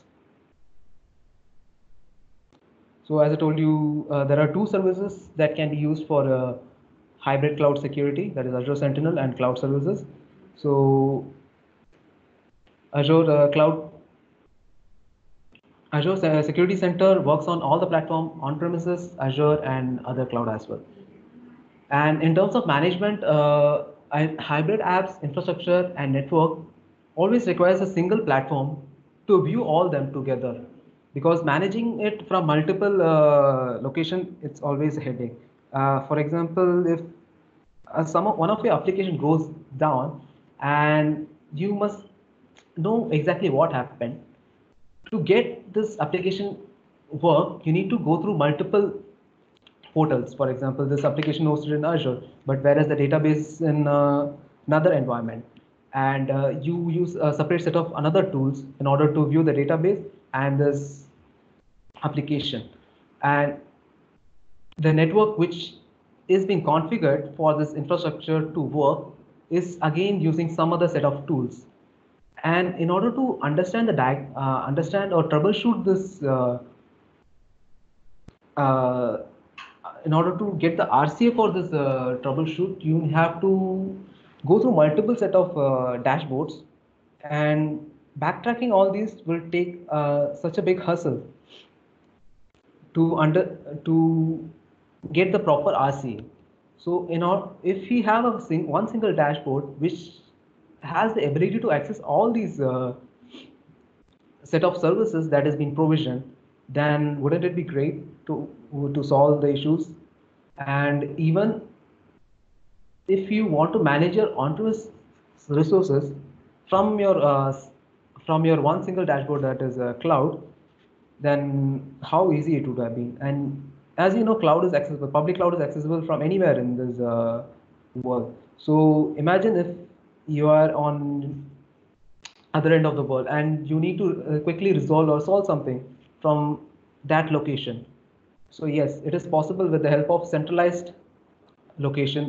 [SPEAKER 2] So as I told you, uh, there are two services that can be used for uh, hybrid cloud security, that is Azure Sentinel and cloud services. So Azure uh, Cloud, Azure Security Center works on all the platform on-premises, Azure, and other cloud as well. And in terms of management, uh, hybrid apps, infrastructure, and network always requires a single platform to view all them together. Because managing it from multiple uh, location, it's always a headache. Uh, for example, if uh, some of, one of your application goes down, and you must know exactly what happened. To get this application work, you need to go through multiple portals. For example, this application hosted in Azure, but whereas the database in uh, another environment, and uh, you use a separate set of another tools in order to view the database and this application, and the network which is being configured for this infrastructure to work is again using some other set of tools. And in order to understand the diag uh, understand or troubleshoot this, uh, uh, in order to get the R C A for this uh, troubleshoot, you have to go through multiple set of uh, dashboards, and backtracking all these will take uh, such a big hustle to under to get the proper R C A. So in order, if we have a sing, one single dashboard which has the ability to access all these uh, set of services that has been provisioned, then wouldn't it be great to to solve the issues? And even if you want to manage your on-premise resources from your uh, from your one single dashboard that is uh, cloud, then how easy it would have been. And as you know, cloud is accessible, public cloud is accessible from anywhere in this uh, world. So imagine if you are on other end of the world and you need to uh, quickly resolve or solve something from that location. So yes, it is possible with the help of centralized location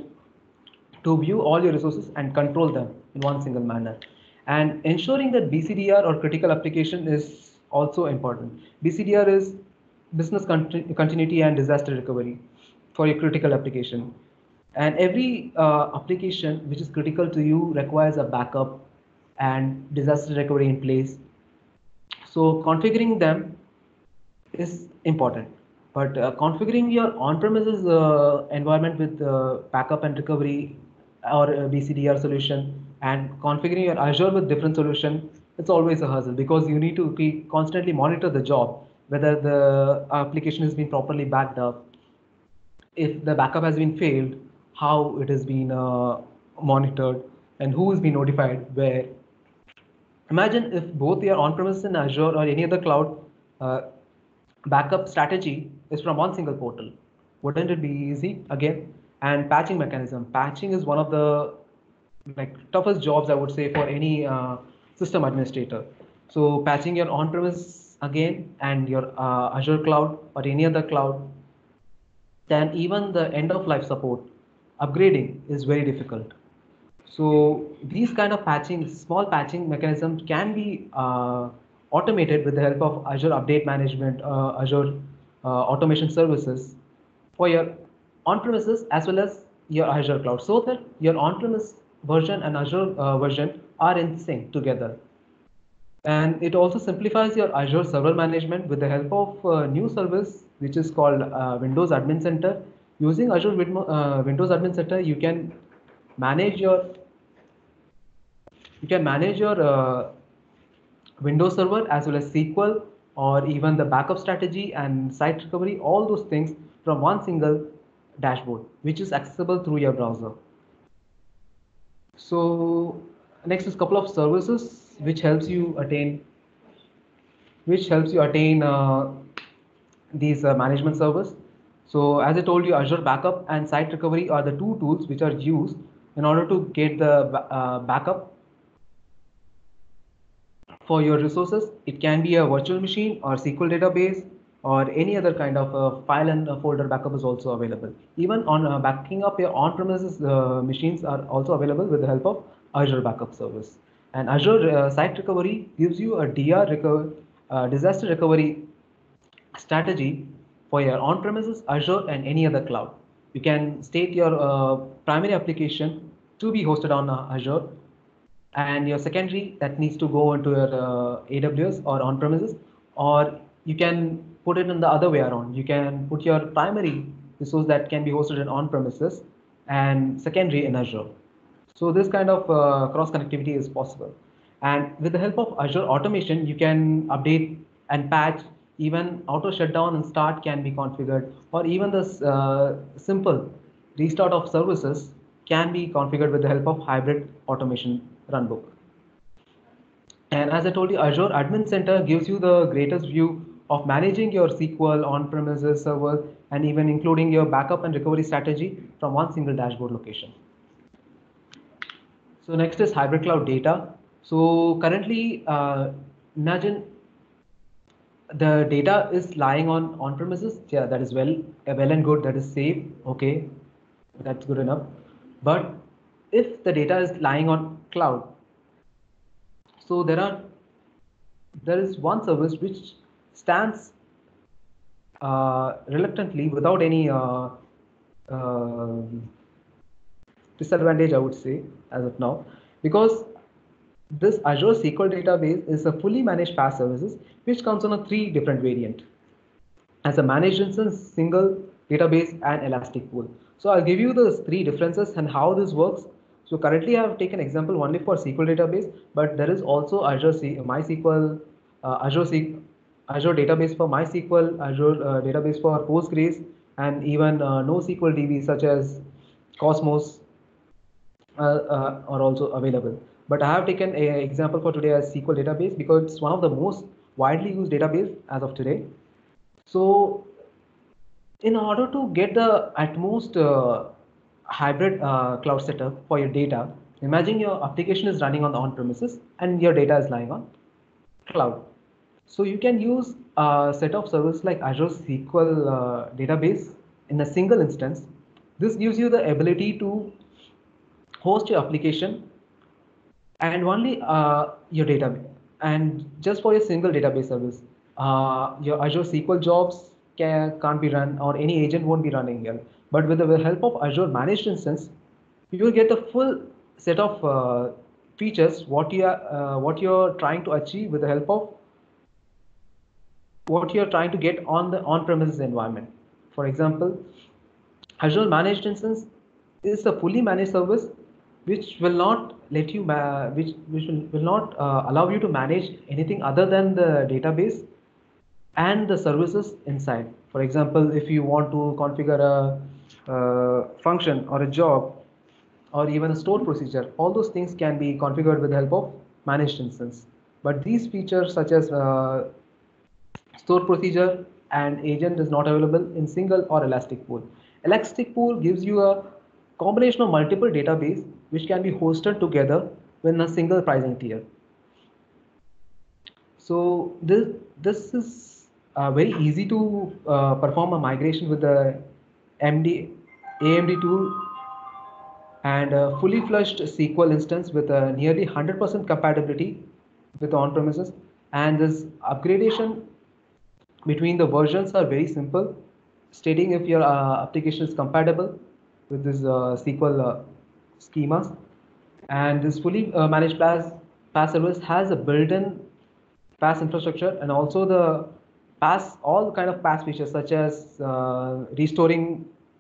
[SPEAKER 2] to view all your resources and control them in one single manner. And ensuring that B C D R or critical application is also important. B C D R is business continu continuity and disaster recovery for your critical application. And every uh, application which is critical to you requires a backup and disaster recovery in place. So configuring them is important. But uh, configuring your on-premises uh, environment with uh, backup and recovery or uh, B C D R solution, and configuring your Azure with different solution, it's always a hustle because you need to be constantly monitor the job, whether the application has been properly backed up, if the backup has been failed, how it has been uh, monitored, and who has been notified where. Imagine if both your on-premise in Azure or any other cloud uh, backup strategy is from one single portal. Wouldn't it be easy again? And patching mechanism. Patching is one of the like toughest jobs I would say for any uh, system administrator. So patching your on-premise again and your uh, Azure cloud or any other cloud, then even the end of life support upgrading is very difficult. So these kind of patching, small patching mechanisms can be uh, automated with the help of Azure Update Management, uh, Azure uh, Automation Services for your on-premises as well as your Azure cloud, so that your on-premise version and Azure uh, version are in sync together. And it also simplifies your Azure server management with the help of a new service which is called uh, Windows Admin Center. Using Azure uh, Windows Admin Center, you can manage your you can manage your uh, Windows Server as well as S Q L or even the backup strategy and site recovery, all those things from one single dashboard, which is accessible through your browser. So next is a couple of services which helps you attain which helps you attain uh, these uh, management servers. So as I told you, Azure Backup and Site Recovery are the two tools which are used in order to get the uh, backup for your resources. It can be a virtual machine or S Q L database or any other kind of uh, file and uh, folder backup is also available. Even on uh, backing up your on-premises uh, machines are also available with the help of Azure Backup Service. And Azure uh, Site Recovery gives you a D R recover, uh, disaster recovery strategy for your on-premises, Azure, and any other cloud. You can state your uh, primary application to be hosted on uh, Azure, and your secondary that needs to go into your uh, A W S or on-premises, or you can put it in the other way around. You can put your primary resource that can be hosted in on-premises and secondary in Azure. So this kind of uh, cross connectivity is possible. And with the help of Azure automation, you can update and patch. Even auto shutdown and start can be configured, or even this uh, simple restart of services can be configured with the help of hybrid automation runbook. And as I told you, Azure Admin Center gives you the greatest view of managing your S Q L on-premises server and even including your backup and recovery strategy from one single dashboard location. So next is hybrid cloud data. So currently, uh, imagine the data is lying on on premises, yeah, that is well well and good, that is safe, okay, that's good enough. But if the data is lying on cloud, so there are there is one service which stands uh, reluctantly without any uh, uh, disadvantage, I would say, as of now, because this Azure S Q L database is a fully managed PaaS services which comes on a three different variant as a managed instance, single database, and elastic pool. So I'll give you the three differences and how this works. So currently I have taken example only for S Q L database, but there is also Azure C MySQL, uh, Azure C Azure database for MySQL, Azure uh, database for Postgres, and even uh, NoSQL D B such as Cosmos uh, uh, are also available. But I have taken an example for today as S Q L database because it's one of the most widely used database as of today. So in order to get the utmost uh, hybrid uh, cloud setup for your data, imagine your application is running on the on-premises and your data is lying on cloud. So you can use a set of services like Azure S Q L uh, database in a single instance. This gives you the ability to host your application and only uh, your database, and just for your single database service, uh, your Azure S Q L jobs can, can't be run or any agent won't be running here. But with the help of Azure managed instance, you will get the full set of uh, features what you are uh, what you're trying to achieve with the help of what you're trying to get on the on-premises environment. For example, Azure Managed Instance is a fully managed service which will not let you which which will, will not uh, allow you to manage anything other than the database and the services inside. For example, if you want to configure a uh, function or a job or even a stored procedure, all those things can be configured with the help of managed instance. But these features such as uh, store procedure and agent is not available in single or elastic pool. Elastic pool gives you a combination of multiple database which can be hosted together in a single pricing tier. So this this is uh, very easy to uh, perform a migration with the M D A M D tool and a fully flushed S Q L instance with a nearly one hundred percent compatibility with on-premises, and this upgradation between the versions are very simple, stating if your uh, application is compatible with this uh, S Q L uh, schemas. And this fully uh, managed PaaS, PaaS service has a built-in PaaS infrastructure and also the PaaS, all kind of PaaS features such as uh, restoring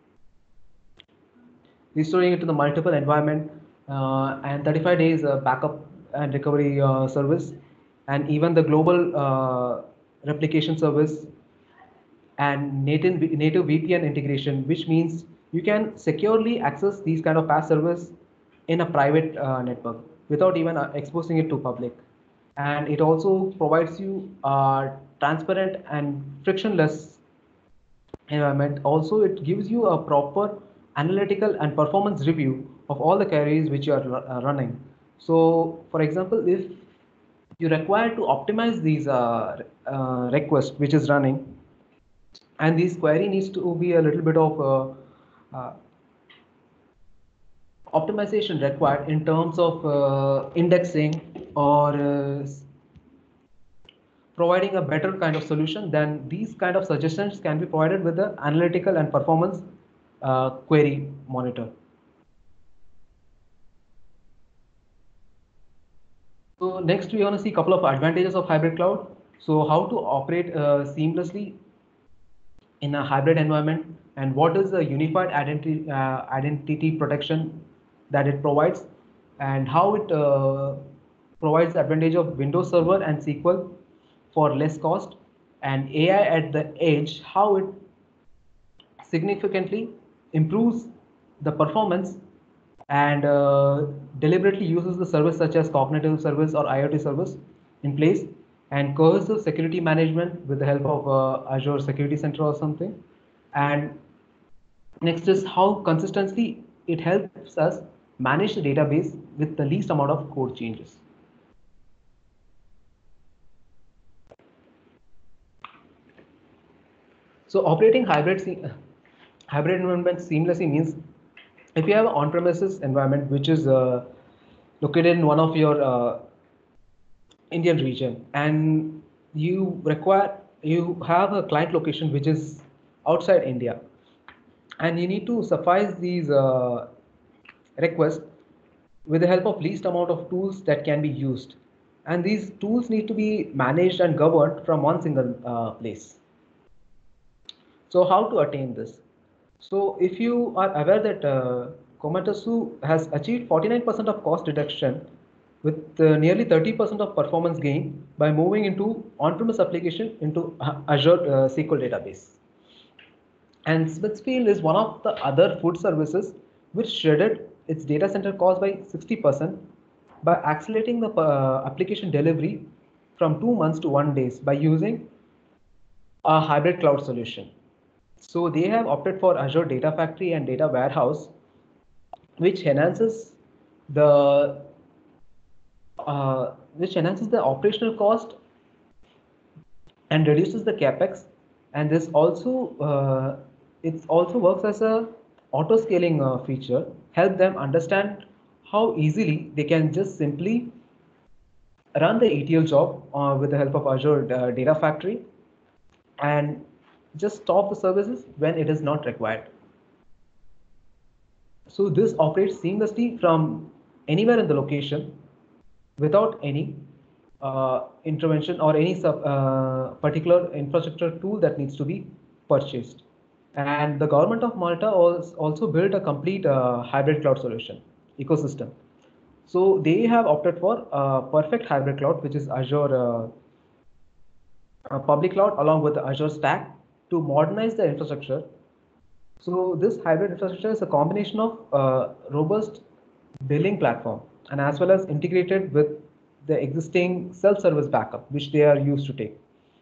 [SPEAKER 2] restoring it to the multiple environment uh, and thirty-five days uh, backup and recovery uh, service, and even the global uh, replication service and native native V P N integration, which means you can securely access these kind of PaaS service in a private uh, network without even uh, exposing it to public. And it also provides you a transparent and frictionless environment. Also, it gives you a proper analytical and performance review of all the queries which you are uh, running. So, for example, if you require to optimize these uh, uh, requests which is running, and this query needs to be a little bit of uh, uh, optimization required in terms of uh, indexing or uh, providing a better kind of solution, then these kind of suggestions can be provided with the analytical and performance uh, query monitor. So next we want to see a couple of advantages of hybrid cloud. So how to operate uh, seamlessly in a hybrid environment, and what is the unified identity uh, identity protection that it provides, and how it uh, provides the advantage of Windows Server and S Q L for less cost, and A I at the edge, how it significantly improves the performance and uh, deliberately uses the service such as cognitive service or IoT service in place, and cohesive security management with the help of uh, Azure Security Center or something. And next is how consistently it helps us manage the database with the least amount of code changes. So operating hybrid se- hybrid environment seamlessly means if you have an on-premises environment which is uh, located in one of your uh, Indian region, and you require you have a client location which is outside India, and you need to suffice these uh, requests with the help of least amount of tools that can be used, and these tools need to be managed and governed from one single uh, place. So how to attain this? So if you are aware that uh, Komatsu has achieved forty-nine percent of cost reduction with uh, nearly thirty percent of performance gain by moving into on-premise application into uh, Azure uh, S Q L database. And Smithfield is one of the other food services which shredded its data center cost by sixty percent by accelerating the uh, application delivery from two months to one days by using a hybrid cloud solution. So they have opted for Azure Data Factory and Data Warehouse, which enhances the uh, which enhances the operational cost and reduces the capex. And this also uh, it also works as a auto scaling uh, feature, help them understand how easily they can just simply run the E T L job uh, with the help of Azure uh, Data Factory and just stop the services when it is not required. So this operates seamlessly from anywhere in the location without any uh, intervention or any sub, uh, particular infrastructure tool that needs to be purchased. And the government of Malta also built a complete uh, hybrid cloud solution ecosystem. So they have opted for a perfect hybrid cloud, which is Azure uh, uh, public cloud along with the Azure stack to modernize the infrastructure. So this hybrid infrastructure is a combination of uh, robust billing platform and as well as integrated with the existing self-service backup, which they are used to take.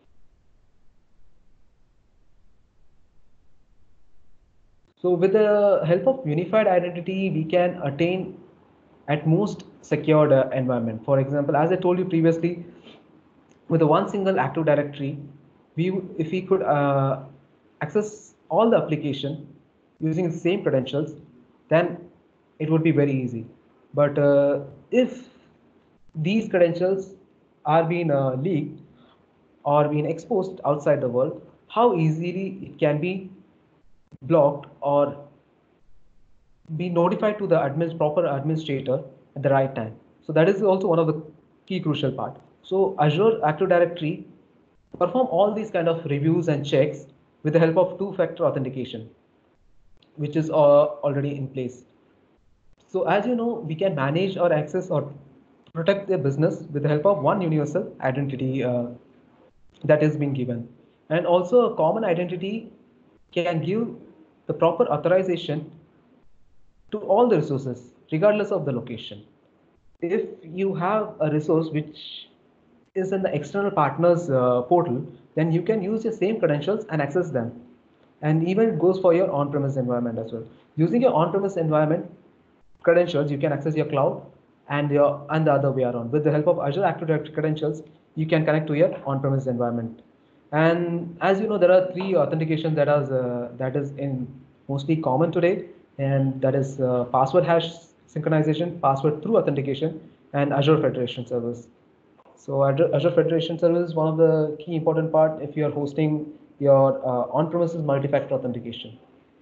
[SPEAKER 2] So with the help of unified identity, we can attain at most secured uh, environment. For example, as I told you previously, with the one single Active Directory, we if we could uh, access all the application using the same credentials, then it would be very easy. But uh, if these credentials are being uh, leaked or being exposed outside the world, how easily it can be blocked or be notified to the admin, proper administrator at the right time. So that is also one of the key crucial part. So Azure Active Directory perform all these kind of reviews and checks with the help of two-factor authentication, which is uh, already in place. So as you know, we can manage or access or protect their business with the help of one universal identity uh, that is being given. And also a common identity can give the proper authorization to all the resources, regardless of the location. If you have a resource which is in the external partners uh, portal, then you can use your same credentials and access them. And even it goes for your on-premise environment as well. Using your on-premise environment credentials, you can access your cloud and your and the other way around. With the help of Azure Active Directory credentials, you can connect to your on-premise environment. And as you know, there are three authentication that is uh, that is in mostly common today, and that is uh, password hash synchronization, password through authentication, and Azure Federation Service. So Azure Federation Service is one of the key important part if you are hosting your uh, on-premises multi-factor authentication.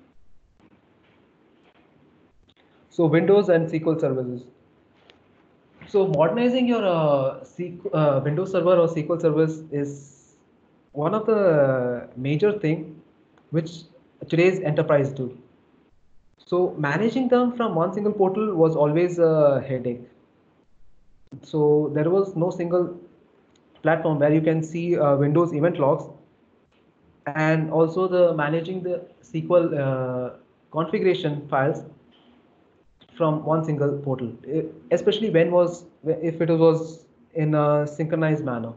[SPEAKER 2] So Windows and S Q L services. So modernizing your uh, uh, Windows Server or S Q L service is one of the major thing which today's enterprise do. So managing them from one single portal was always a headache. So there was no single platform where you can see uh, Windows event logs and also the managing the S Q L uh, configuration files from one single portal, especially when was if it was in a synchronized manner.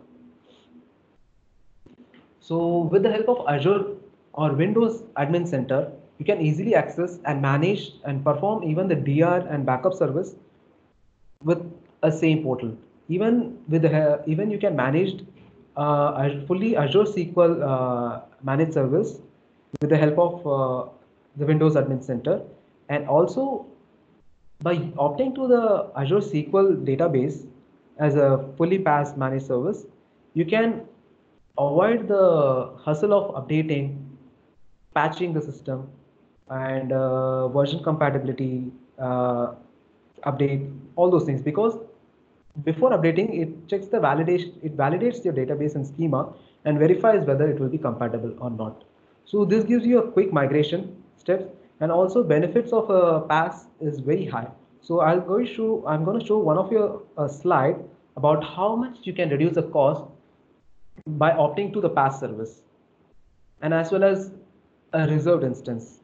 [SPEAKER 2] So with the help of Azure or Windows Admin Center, you can easily access and manage and perform even the D R and backup service with a same portal. Even with the even you can manage uh, fully Azure S Q L uh, managed service with the help of uh, the Windows Admin Center, and also by opting to the Azure S Q L database as a fully PaaS managed service, you can avoid the hustle of updating, patching the system, and uh, version compatibility uh, update, all those things, because before updating it checks the validation, it validates your database and schema and verifies whether it will be compatible or not. So this gives you a quick migration steps, and also benefits of a PaaS is very high. So I'll go show I'm going to show one of your uh, slide about how much you can reduce the cost by opting to the PaaS service, and as well as a reserved instance.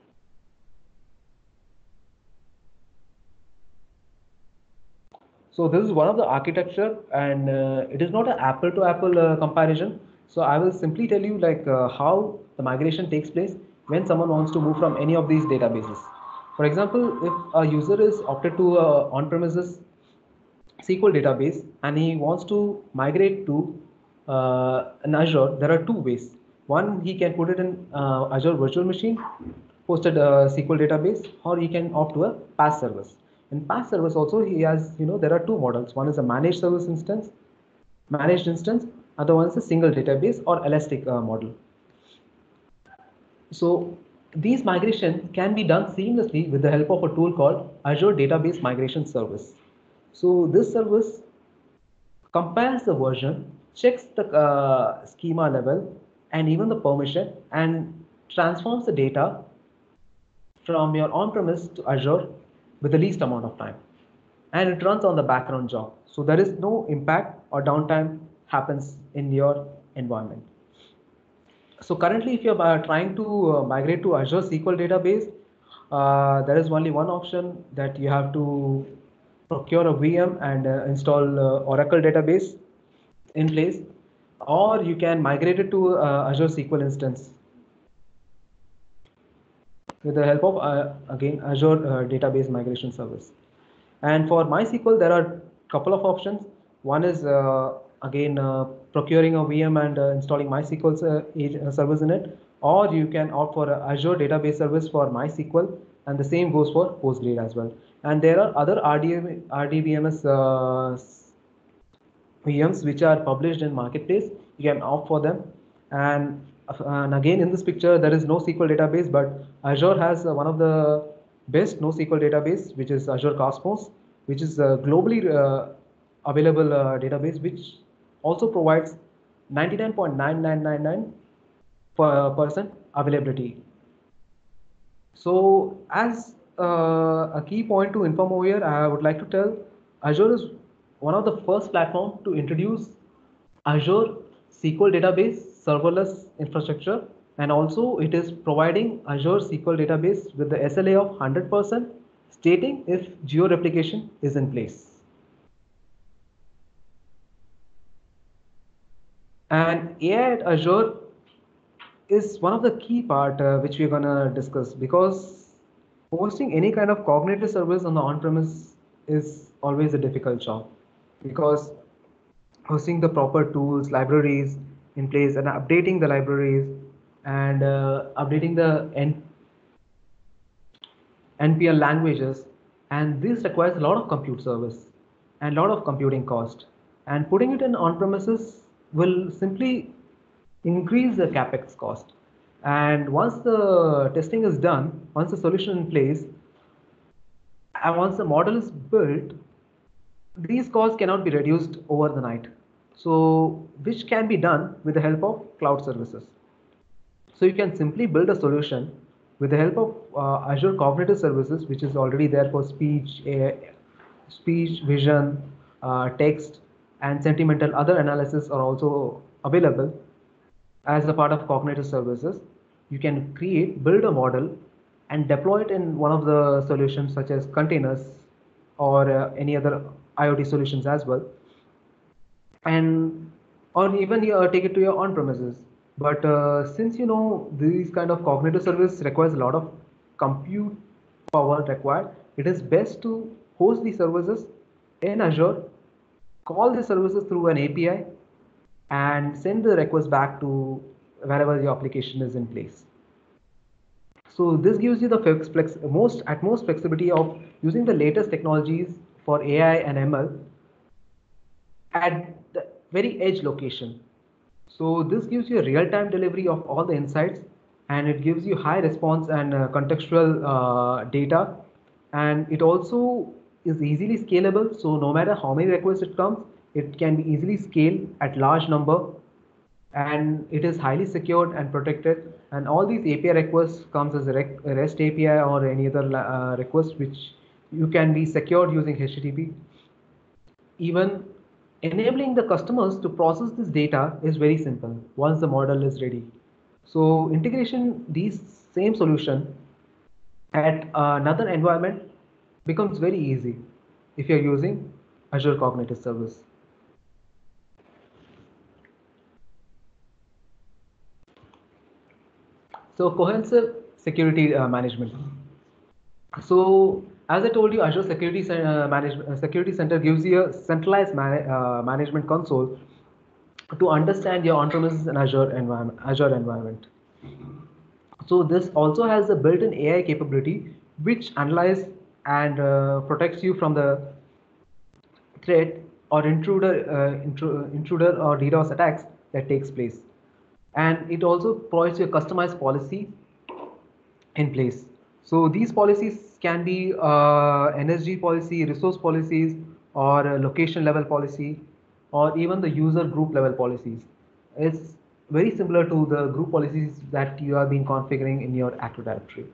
[SPEAKER 2] So this is one of the architecture, and uh, it is not an apple to apple uh, comparison. So I will simply tell you like uh, how the migration takes place when someone wants to move from any of these databases. For example, if a user is opted to a on-premises S Q L database and he wants to migrate to uh, an Azure, there are two ways. One, he can put it in uh, Azure virtual machine, hosted uh, S Q L database, or he can opt to a PaaS service. In PaaS service also, he has, you know, there are two models. One is a managed service instance, managed instance. Other one is a single database or elastic uh, model. So these migration can be done seamlessly with the help of a tool called Azure Database Migration Service. So this service compares the version, checks the uh, schema level and even the permission, and transforms the data from your on-premise to Azure with the least amount of time. And it runs on the background job. So there is no impact or downtime happens in your environment. So currently, if you're uh, trying to uh, migrate to Azure S Q L database, uh, there is only one option, that you have to procure a V M and uh, install uh, Oracle database in place, or you can migrate it to uh, Azure S Q L instance with the help of uh, again Azure uh, database migration service. And for MySQL, there are a couple of options. One is uh, again uh, procuring a V M and uh, installing MySQL uh, service in it, or you can opt for a Azure database service for MySQL, and the same goes for Postgre as well. And there are other R D M, R D B M S uh, V Ms which are published in marketplace. You can opt for them. And, and again, in this picture, there is no S Q L database, but Azure has uh, one of the best NoSQL database, which is Azure Cosmos, which is a globally uh, available uh, database, which also provides ninety-nine point nine nine nine nine percent availability. So as uh, a key point to inform over here, I would like to tell Azure is one of the first platform to introduce Azure S Q L database serverless infrastructure, and also it is providing Azure S Q L database with the S L A of one hundred percent, stating if geo replication is in place. And A I at Azure is one of the key part uh, which we're gonna discuss, because hosting any kind of cognitive service on the on-premise is always a difficult job, because hosting the proper tools, libraries in place, and updating the libraries, and uh, updating the N P L languages, and this requires a lot of compute service and a lot of computing cost. And putting it in on-premises will simply increase the capex cost. And once the testing is done, once the solution in place, and once the model is built, these costs cannot be reduced over the night. So, which can be done with the help of cloud services. So you can simply build a solution with the help of uh, Azure Cognitive Services, which is already there for speech, uh, speech, vision, uh, text, and sentimental other analysis are also available as a part of cognitive services. You can create, build a model, and deploy it in one of the solutions such as containers or uh, any other IoT solutions as well, and or even you uh, take it to your on-premises. But uh, since you know these kind of cognitive service requires a lot of compute power required, it is best to host these services in Azure, call the services through an A P I, and send the request back to wherever your application is in place. So this gives you the flex, flex, most at most flexibility of using the latest technologies for A I and M L at the very edge location. So this gives you a real-time delivery of all the insights, and it gives you high response and uh, contextual uh, data, and it also is easily scalable. So no matter how many requests it comes, it can be easily scaled at large number, and it is highly secured and protected. And all these A P I requests comes as a, a REST A P I or any other uh, request which you can be secured using H T T P. Even enabling the customers to process this data is very simple once the model is ready. So integration these same solution at another environment becomes very easy if you're using Azure Cognitive Service. So cohesive security uh, management. So as I told you, Azure Security, uh, Management, uh, Security Center gives you a centralized man uh, management console to understand your on-premises and Azure environment. Azure environment. So this also has a built-in A I capability which analyzes and uh, protects you from the threat or intruder, uh, intru intruder or DDoS attacks that takes place. And it also provides you a customized policy in place. So these policies can be uh, energy policy, resource policies, or uh, location level policy, or even the user group level policies. It's very similar to the group policies that you have been configuring in your Active Directory.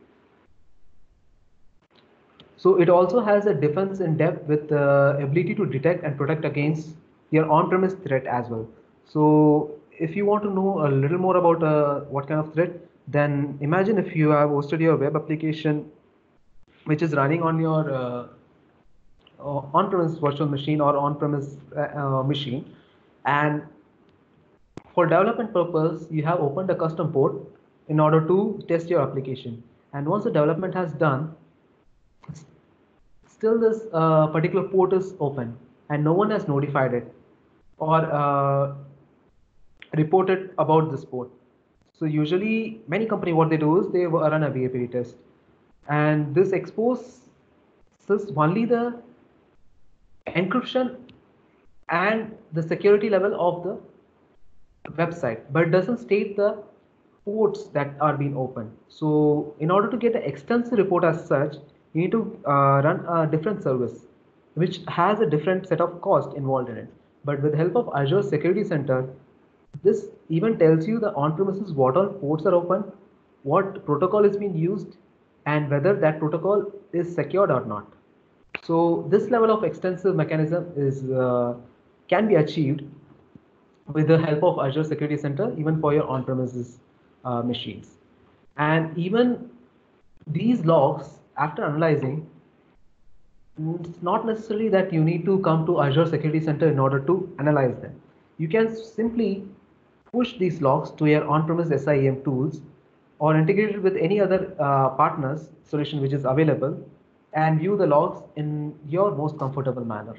[SPEAKER 2] So it also has a defense in depth with the ability to detect and protect against your on-premise threat as well. So if you want to know a little more about uh, what kind of threat, then imagine if you have hosted your web application which is running on your uh, uh, on-premise virtual machine or on-premise uh, uh, machine, and for development purpose you have opened a custom port in order to test your application, and once the development has done, still this uh, particular port is open and no one has notified it or uh, reported about this port. So usually many company what they do is they run a V A P test, and this exposes only the encryption and the security level of the website, but doesn't state the ports that are being opened. So in order to get an extensive report as such, you need to uh, run a different service which has a different set of cost involved in it. But with the help of Azure Security Center, this even tells you the on-premises what all ports are open, what protocol is being used, and whether that protocol is secured or not. So this level of extensive mechanism is uh, can be achieved with the help of Azure Security Center, even for your on-premises uh, machines. And even these logs, after analyzing, it's not necessarily that you need to come to Azure Security Center in order to analyze them. You can simply push these logs to your on-premise SIEM tools or integrate it with any other uh, partners solution which is available and view the logs in your most comfortable manner.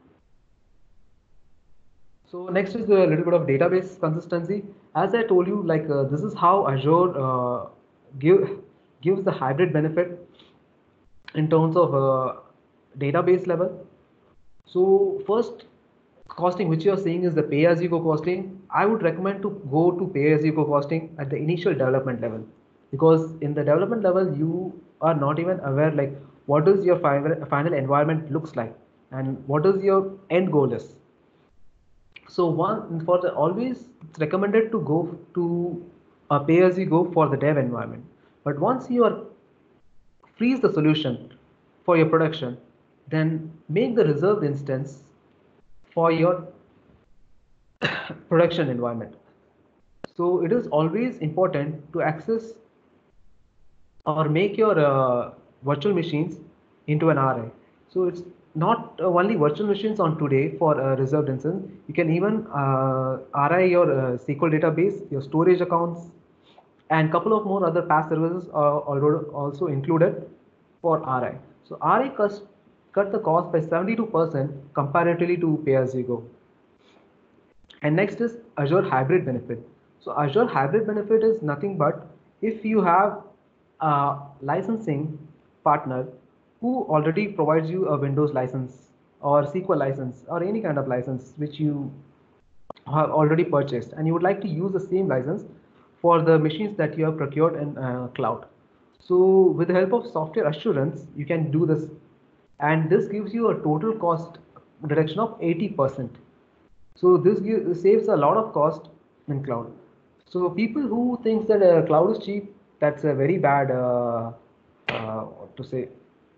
[SPEAKER 2] So next is a little bit of database consistency. As I told you, like uh, this is how Azure uh, give, gives the hybrid benefit in terms of uh, database level. So first costing which you are seeing is the pay-as-you-go costing. I would recommend to go to pay-as-you-go costing at the initial development level, because in the development level you are not even aware like what does your final, final environment looks like and what is your end goal is. So one for the always it's recommended to go to a pay as you go for the dev environment. But once you are freeze the solution for your production, then make the reserved instance for your production environment. So it is always important to access or make your uh, virtual machines into an R I. So it's not uh, only virtual machines on today for a reserved instance. You can even uh, R I your uh, S Q L database, your storage accounts, and couple of more other PaaS services are also included for R I. So R I cost, cut the cost by seventy-two percent comparatively to pay-as-you-go. And next is Azure Hybrid Benefit. So Azure Hybrid Benefit is nothing but if you have a licensing partner who already provides you a Windows license or S Q L license or any kind of license which you have already purchased, and you would like to use the same license for the machines that you have procured in uh, cloud. So with the help of software assurance, you can do this, and this gives you a total cost reduction of eighty percent. So this gives, saves a lot of cost in cloud. So people who think that uh, cloud is cheap, that's a very bad uh, uh, what to say.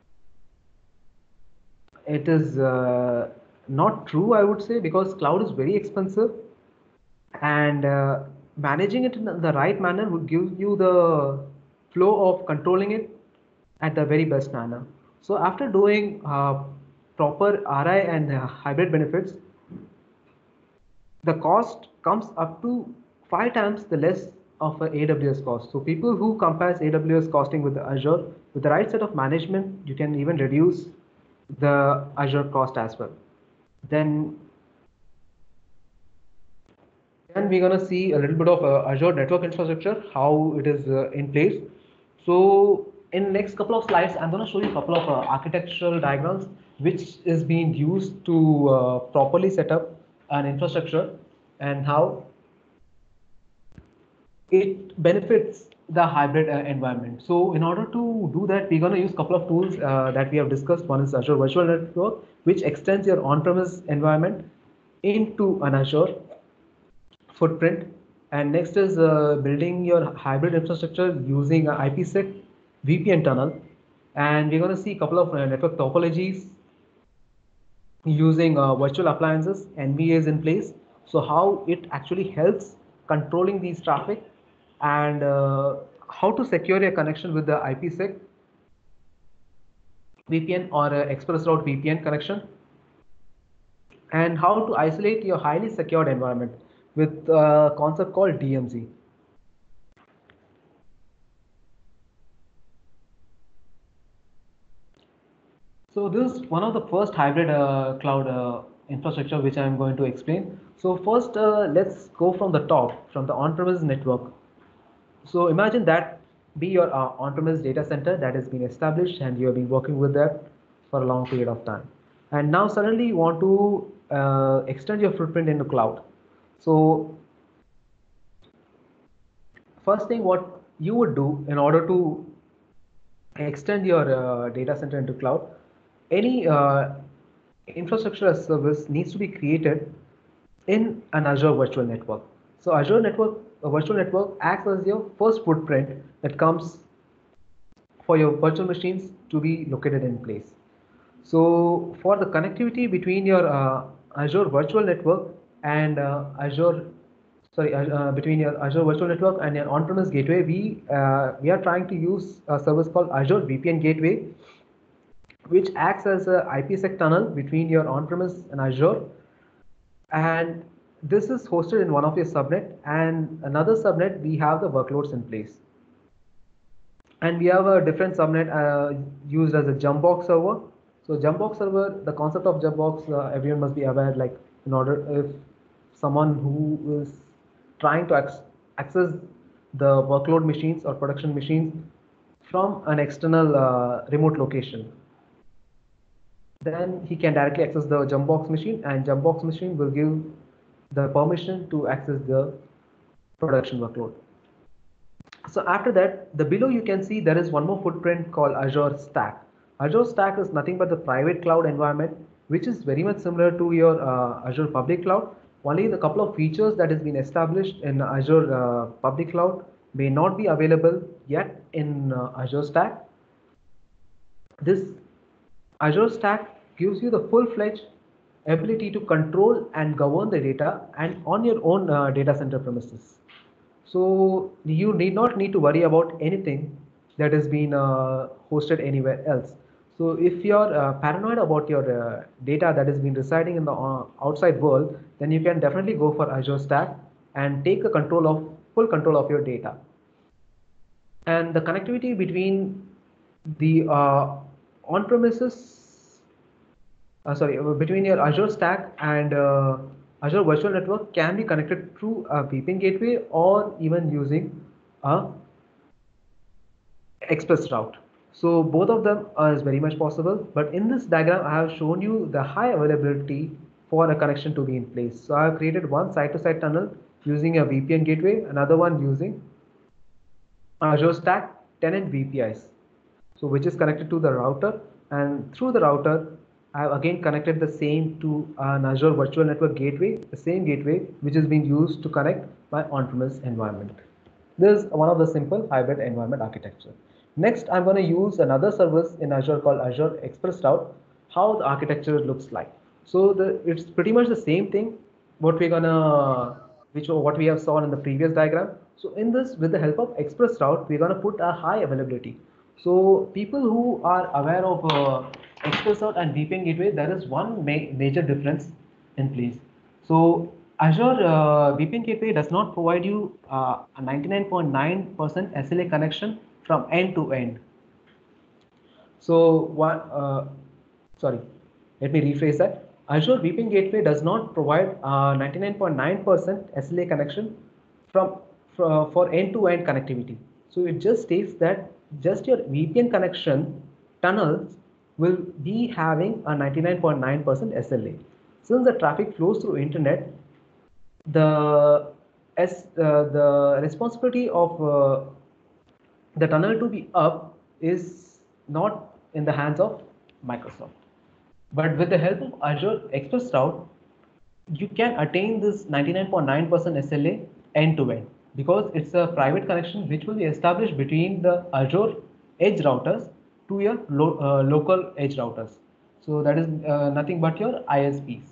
[SPEAKER 2] It is uh, not true, I would say, because cloud is very expensive, and uh, managing it in the right manner would give you the flow of controlling it at the very best manner. So after doing uh, proper R I and uh, hybrid benefits, the cost comes up to five times the less of a AWS cost. So people who compares A W S costing with the Azure, with the right set of management, you can even reduce the Azure cost as well. Then Then we're gonna see a little bit of uh, Azure network infrastructure, how it is uh, in place. So in next couple of slides, I'm gonna show you a couple of uh, architectural diagrams which is being used to uh, properly set up an infrastructure and how it benefits the hybrid uh, environment. So in order to do that, we're going to use a couple of tools uh, that we have discussed. One is Azure Virtual Network, which extends your on-premise environment into an Azure footprint. And next is uh, building your hybrid infrastructure using a IPsec V P N tunnel. And we're going to see a couple of uh, network topologies using uh, virtual appliances, N V As in place. So how it actually helps controlling these traffic, and uh, how to secure your connection with the IPsec V P N or uh, express route V P N connection, and how to isolate your highly secured environment with a concept called D M Z. So this is one of the first hybrid uh, cloud uh, infrastructure which I am going to explain. So first, uh, let's go from the top, from the on-premise network. So imagine that be your uh, on-premise data center that has been established and you have been working with that for a long period of time. And now suddenly you want to uh, extend your footprint into cloud. So first thing what you would do in order to extend your uh, data center into cloud, any uh, infrastructure as service needs to be created in an Azure virtual network. So Azure network, a virtual network acts as your first footprint that comes for your virtual machines to be located in place. So for the connectivity between your uh, Azure virtual network and uh, Azure, sorry, uh, uh, between your Azure virtual network and your on-premise gateway, we uh, we are trying to use a service called Azure V P N Gateway, which acts as a IPsec tunnel between your on-premise and Azure. And this is hosted in one of your subnet, and another subnet we have the workloads in place. And we have a different subnet uh, used as a jump box server. So jump box server, the concept of jump box, uh, everyone must be aware, like in order if someone who is trying to ac access the workload machines or production machines from an external uh, remote location, then he can directly access the jump box machine, and jump box machine will give the permission to access the production workload. So after that, the below you can see there is one more footprint called Azure Stack. Azure Stack is nothing but the private cloud environment, which is very much similar to your uh, Azure public cloud. Only the couple of features that has been established in Azure uh, public cloud may not be available yet in uh, Azure Stack. This Azure Stack gives you the full-fledged ability to control and govern the data and on your own uh, data center premises. So you need not need to worry about anything that has been uh, hosted anywhere else. So if you're uh, paranoid about your uh, data that has been residing in the uh, outside world, then you can definitely go for Azure Stack and take a control of full control of your data. And the connectivity between the uh, on-premises, uh, sorry, uh, between your Azure Stack and uh, Azure Virtual Network can be connected through a V P N gateway or even using a express route. So both of them are is very much possible, but in this diagram I have shown you the high availability for a connection to be in place. So I have created one side-to-side tunnel using a V P N gateway, another one using Azure Stack tenant V P Is. So which is connected to the router, and through the router I have again connected the same to an Azure Virtual Network Gateway, the same gateway which is being used to connect my on-premise environment. This is one of the simple hybrid environment architecture. Next, I'm going to use another service in Azure called Azure Express Route, how the architecture looks like. So the, it's pretty much the same thing what we're gonna which what we have saw in the previous diagram. So in this, with the help of Express Route, we're gonna put a high availability. So people who are aware of uh, Express Route and V P N gateway, there is one ma major difference in place. So Azure uh, V P N gateway does not provide you uh, a ninety-nine point nine percent S L A connection from end to end. So one, uh, sorry, let me rephrase that. Azure V P N gateway does not provide ninety-nine point nine percent S L A connection from, for, for end-to-end connectivity. So it just states that just your V P N connection tunnels will be having a ninety-nine point nine percent S L A. Since the traffic flows through internet, the as uh, the responsibility of uh, the tunnel to be up is not in the hands of Microsoft. But with the help of Azure Express Route, you can attain this ninety-nine point nine percent S L A end to end, because it's a private connection which will be established between the Azure edge routers to your lo uh, local edge routers. So that is uh, nothing but your I S Ps.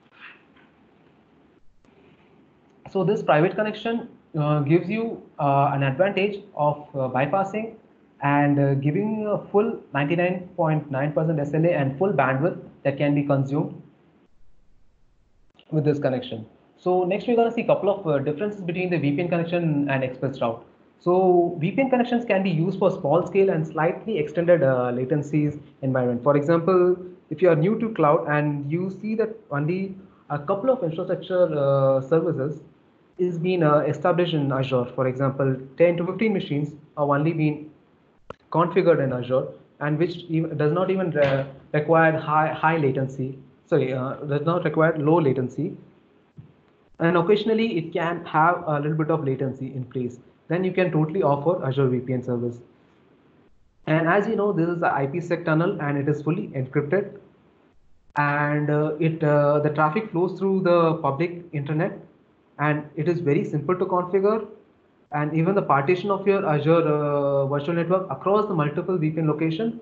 [SPEAKER 2] So this private connection uh, gives you uh, an advantage of uh, bypassing and uh, giving a full ninety-nine point nine percent S L A and full bandwidth that can be consumed with this connection. So next we're going to see a couple of uh, differences between the V P N connection and express route. So V P N connections can be used for small scale and slightly extended uh, latencies environment. For example, if you are new to cloud and you see that only a couple of infrastructure uh, services is being uh, established in Azure, for example, ten to fifteen machines are only being configured in Azure, and which even, does not even uh, require high high latency. Sorry, uh, does not require low latency, and occasionally it can have a little bit of latency in place. Then you can totally offer Azure V P N service. And as you know, this is the I P sec tunnel, and it is fully encrypted, and uh, it uh, the traffic flows through the public internet, and it is very simple to configure. And even the partition of your Azure uh, virtual network across the multiple V P N location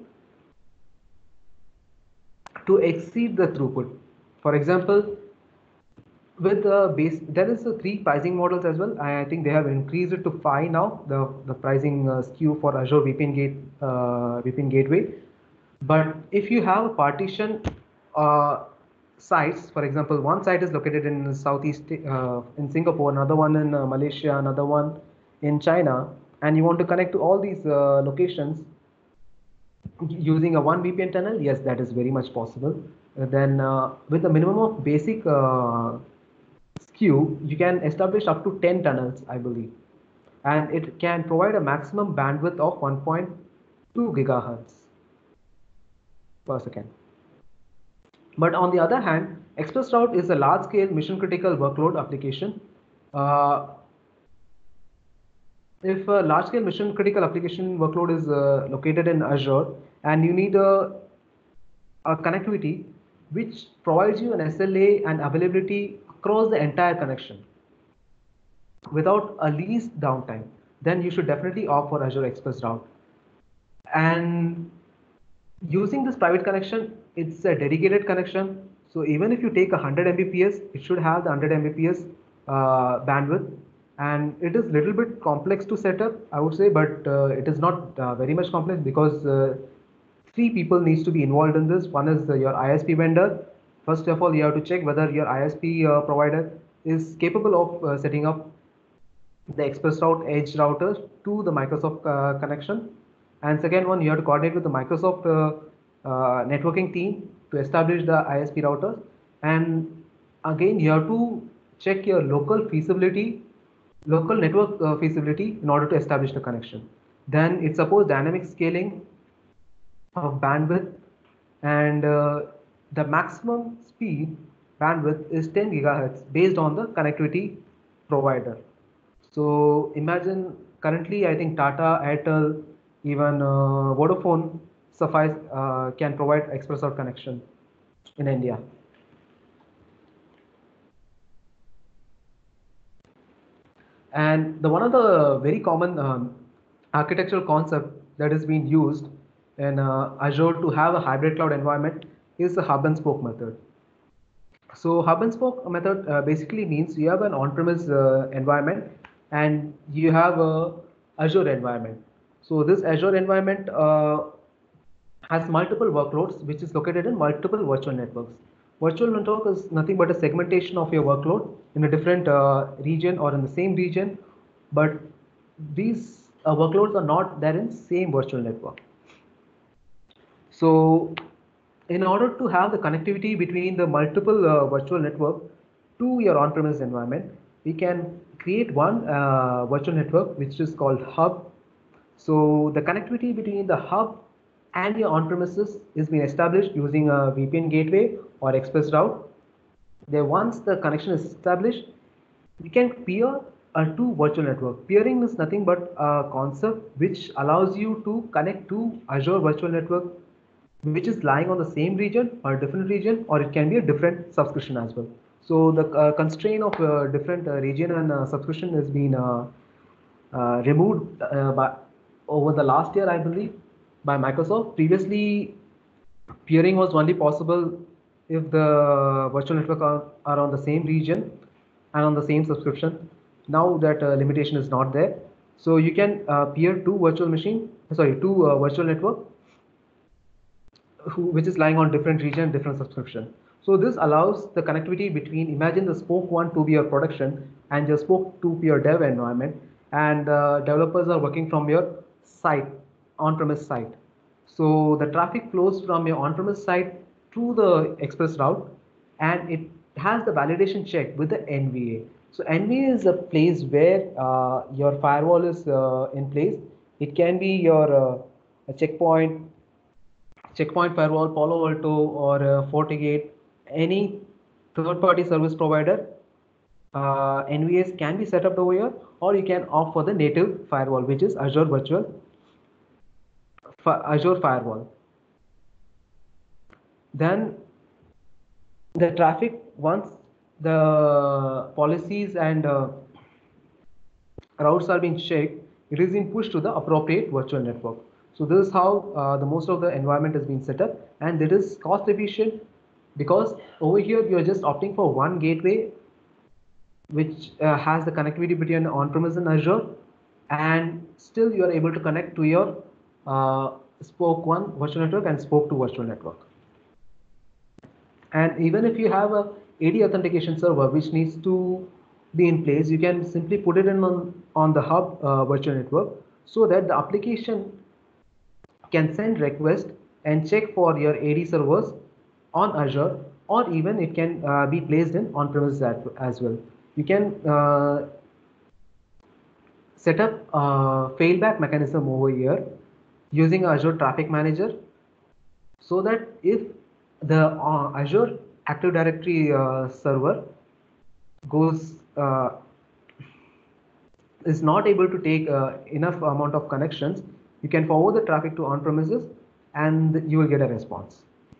[SPEAKER 2] to exceed the throughput. For example, with the base, there is a three pricing models as well. I, I think they have increased it to five now, the the pricing uh, skew for Azure V P N gate uh, V P N gateway. But if you have a partition uh, sites, for example, one site is located in Southeast uh, in Singapore, another one in uh, Malaysia, another one in China, and you want to connect to all these uh, locations using a one V P N tunnel, yes, that is very much possible. Uh, then uh, with the minimum of basic uh, skew, you can establish up to ten tunnels, I believe, and it can provide a maximum bandwidth of one point two gigahertz per second. But on the other hand, Express Route is a large-scale mission-critical workload application. Uh, if a large-scale mission-critical application workload is uh, located in Azure, and you need a, a connectivity which provides you an S L A and availability across the entire connection without a least downtime, then you should definitely opt for Azure Express Route. And using this private connection, it's a dedicated connection. So even if you take one hundred megabits per second, it should have the one hundred megabits per second uh, bandwidth. And it is a little bit complex to set up, I would say, but uh, it is not uh, very much complex, because uh, three people needs to be involved in this. One is uh, your I S P vendor. First of all, you have to check whether your I S P uh, provider is capable of uh, setting up the Express Route edge routers to the Microsoft uh, connection. And second one, you have to coordinate with the Microsoft uh, uh, networking team to establish the I S P routers. And again, you have to check your local feasibility, local network uh, feasibility in order to establish the connection. Then it supports dynamic scaling of bandwidth, and uh, the maximum speed bandwidth is ten gigahertz based on the connectivity provider. So imagine currently, I think Tata, Airtel, even uh, Vodafone suffice uh, can provide express route connection in India. And the one of the very common um, architectural concept that is being used in uh, Azure to have a hybrid cloud environment is the hub and spoke method. So hub and spoke method uh, basically means you have an on-premise uh, environment and you have a Azure environment. So this Azure environment uh, has multiple workloads which is located in multiple virtual networks. Virtual network is nothing but a segmentation of your workload in a different uh, region or in the same region, but these uh, workloads are not there in same virtual network. So in order to have the connectivity between the multiple uh, virtual network to your on-premise environment, we can create one uh, virtual network which is called hub. So the connectivity between the hub and your on-premises is being established using a V P N gateway or express route. Then once the connection is established, we can peer a two virtual network. Peering is nothing but a concept which allows you to connect to Azure virtual network which is lying on the same region or a different region, or it can be a different subscription as well. So the uh, constraint of uh, different uh, region and uh, subscription has been uh, uh, removed uh, by over the last year, I believe, by Microsoft. Previously, peering was only possible if the virtual network are, are on the same region and on the same subscription. Now that uh, limitation is not there, so you can uh, peer two virtual machine, sorry, two uh, virtual network who, which is lying on different region, different subscription. So this allows the connectivity between, imagine the spoke one to be your production and your spoke two be your dev environment, and uh, developers are working from your site, on-premise site. So the traffic flows from your on-premise site to the express route, and it has the validation check with the N V A. So N V A is a place where uh, your firewall is uh, in place. It can be your uh, a checkpoint, checkpoint firewall, Palo Alto, or uh, FortiGate, any third-party service provider. Uh, N V As can be set up over here, or you can opt for the native firewall, which is Azure Virtual Azure Firewall. Then the traffic, once the policies and uh, routes are being checked, it is being pushed to the appropriate virtual network. So this is how uh, the most of the environment has been set up, and it is cost efficient because over here you are just opting for one gateway which uh, has the connectivity between on-premise and Azure, and still you are able to connect to your uh, spoke one virtual network and spoke two virtual network. And even if you have a A D authentication server which needs to be in place, you can simply put it in on, on the hub uh, virtual network, so that the application can send request and check for your A D servers on Azure, or even it can uh, be placed in on-premise as well. You can uh, set up a failback mechanism over here using Azure Traffic Manager, so that if the uh, Azure Active Directory uh, server goes uh, is not able to take uh, enough amount of connections, you can forward the traffic to on-premises and you will get a response.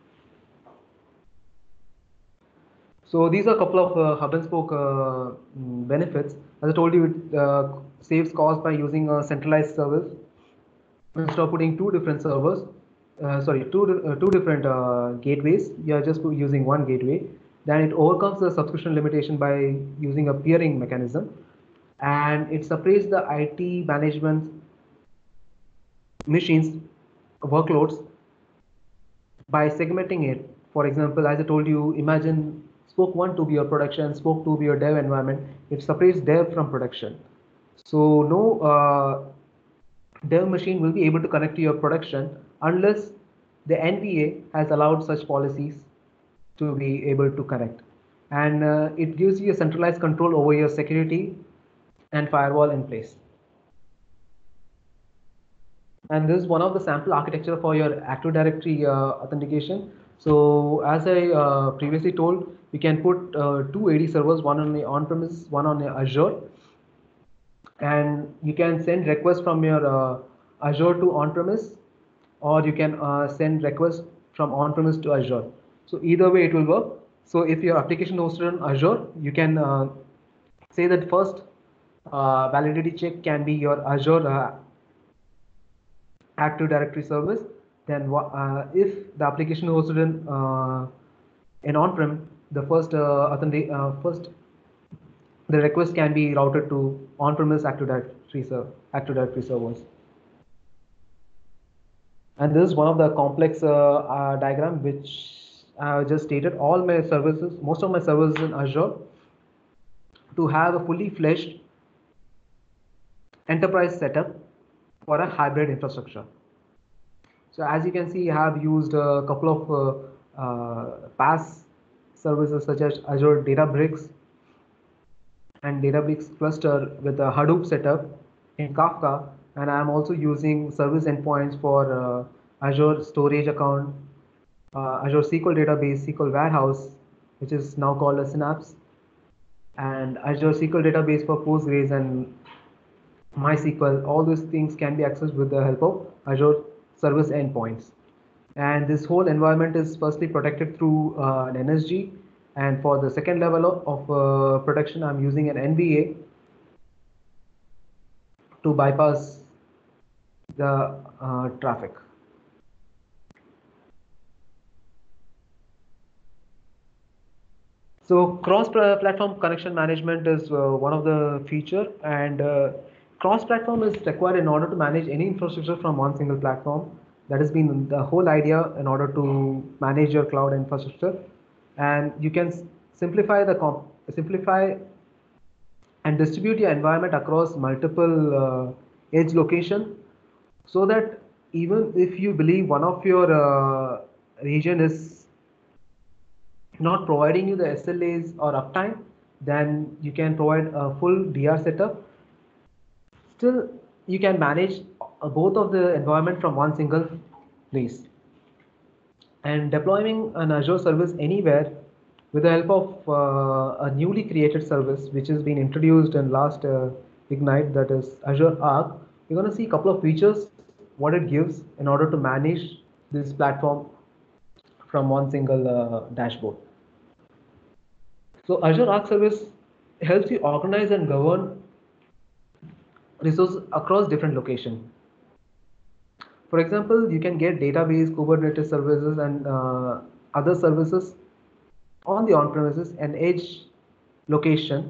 [SPEAKER 2] So these are a couple of uh, hub and spoke uh, benefits. As I told you, it uh, saves cost by using a centralized service instead of putting two different servers. Uh, sorry, two uh, two different uh, gateways. You are just using one gateway. Then it overcomes the subscription limitation by using a peering mechanism, and it separates the I T management machines workloads by segmenting it. For example, as I told you, imagine spoke one to be your production, spoke two be your dev environment. It separates dev from production. So no uh, dev machine will be able to connect to your production unless the N V A has allowed such policies to be able to connect. And uh, it gives you a centralized control over your security and firewall in place. And this is one of the sample architecture for your Active Directory uh, authentication. So as I uh, previously told, you can put uh, two A D servers, one on the on-premise, one on the Azure, and you can send requests from your uh, Azure to on-premise, or you can uh, send requests from on-premise to Azure. So either way it will work. So if your application hosted on Azure, you can uh, say that first uh, validity check can be your Azure uh, Active Directory service. Then uh, if the application hosted in uh, in on-prem, the first uh, authentic uh, first the request can be routed to on-premise Active Directory ser Active Directory servers. And this is one of the complex uh, uh, diagram which I just stated. All my services, most of my services in Azure, to have a fully fledged enterprise setup for a hybrid infrastructure. So as you can see, I have used a couple of uh, uh, PaaS services such as Azure Databricks and Databricks cluster with a Hadoop setup in Kafka, and I am also using service endpoints for uh, Azure storage account, uh, Azure S Q L database, S Q L warehouse, which is now called a Synapse, and Azure S Q L database for Postgres and MySQL. All these things can be accessed with the help of Azure service endpoints. And this whole environment is firstly protected through uh, an N S G, and for the second level of, of uh, protection, I'm using an N V A to bypass the uh, traffic. So cross-platform connection management is uh, one of the feature, and uh, cross-platform is required in order to manage any infrastructure from one single platform. That has been the whole idea in order to manage your cloud infrastructure, and you can simplify the comp simplify and distribute your environment across multiple uh, edge location, so that even if you believe one of your uh, region is not providing you the S L As or uptime, then you can provide a full D R setup. Still, you can manage uh, both of the environment from one single place. And deploying an Azure service anywhere with the help of uh, a newly created service which has been introduced in last uh, Ignite, that is Azure Arc, you're going to see a couple of features what it gives in order to manage this platform from one single uh, dashboard. So Azure Arc service helps you organize and govern resources across different locations. For example, you can get database, Kubernetes services, and uh, other services on the on-premises and edge location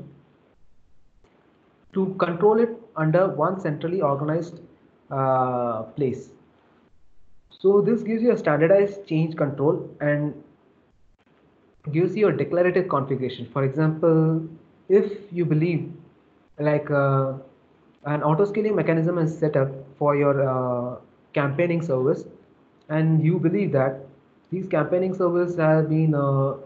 [SPEAKER 2] to control it under one centrally organized uh, place. So this gives you a standardized change control and gives you a declarative configuration. For example, if you believe like uh, an auto scaling mechanism is set up for your uh, campaigning service, and you believe that these campaigning services have been uh,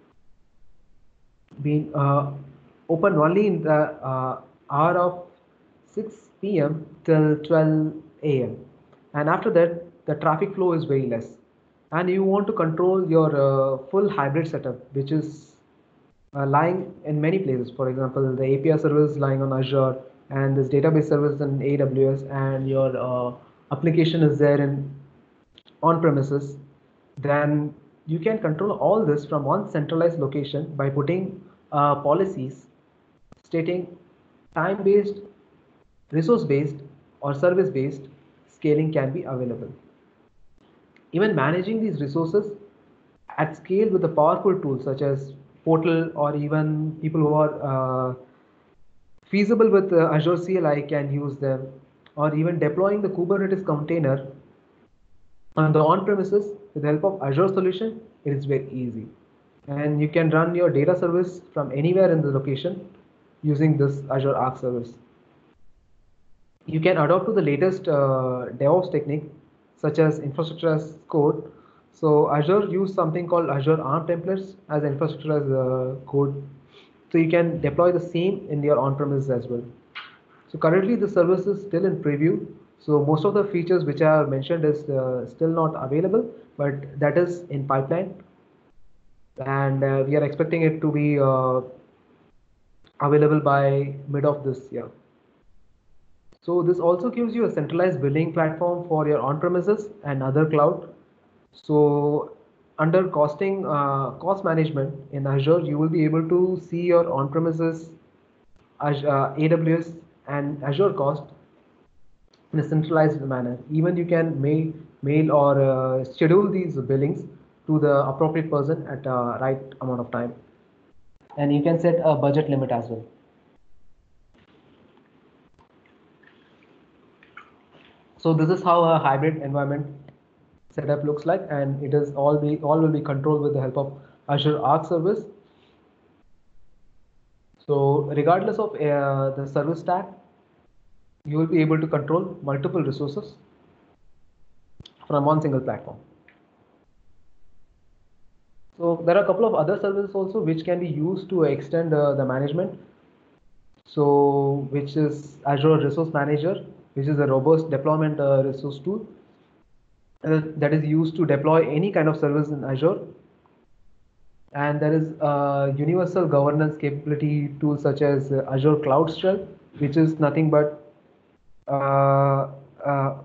[SPEAKER 2] been uh, open only in the uh, hour of six p m till twelve a m and after that the traffic flow is very less, and you want to control your uh, full hybrid setup which is uh, lying in many places. For example, the A P I service lying on Azure, and this database service in A W S, and your uh, application is there in on premises. Then you can control all this from one centralized location by putting uh, policies stating time-based, resource-based, or service-based scaling can be available. Even managing these resources at scale with a powerful tool such as Portal, or even people who are uh, feasible with uh, Azure C L I can use them, or even deploying the Kubernetes container on the on-premises with the help of Azure solution. It is very easy, and you can run your data service from anywhere in the location using this Azure Arc service. You can adopt to the latest uh, DevOps technique such as infrastructure as code. So Azure use something called Azure ARM templates as infrastructure as uh, code. So you can deploy the same in your on-premise as well. So currently the service is still in preview. So most of the features which I have mentioned is uh, still not available, but that is in pipeline, and uh, we are expecting it to be uh, available by mid of this year. So this also gives you a centralized billing platform for your on-premises and other cloud. So under costing uh, cost management in Azure, you will be able to see your on-premises uh, A W S and Azure cost in a centralized manner. Even you can mail, mail or uh, schedule these billings to the appropriate person at a right amount of time. And you can set a budget limit as well. So this is how a hybrid environment setup looks like, and it is all be all will be controlled with the help of Azure Arc service. So regardless of uh, the service stack, you will be able to control multiple resources from one single platform. So there are a couple of other services also which can be used to extend uh, the management. So which is Azure Resource Manager, which is a robust deployment uh, resource tool uh, that is used to deploy any kind of service in Azure. And there is a universal governance capability tool such as uh, Azure Cloud Shell, which is nothing but uh, uh,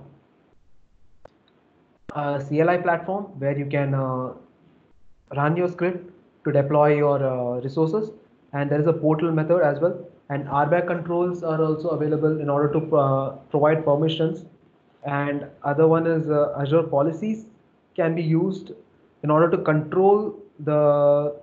[SPEAKER 2] a C L I platform where you can uh, run your script to deploy your uh, resources, and there is a portal method as well, and R B A C controls are also available in order to uh, provide permissions, and other one is uh, Azure policies can be used in order to control the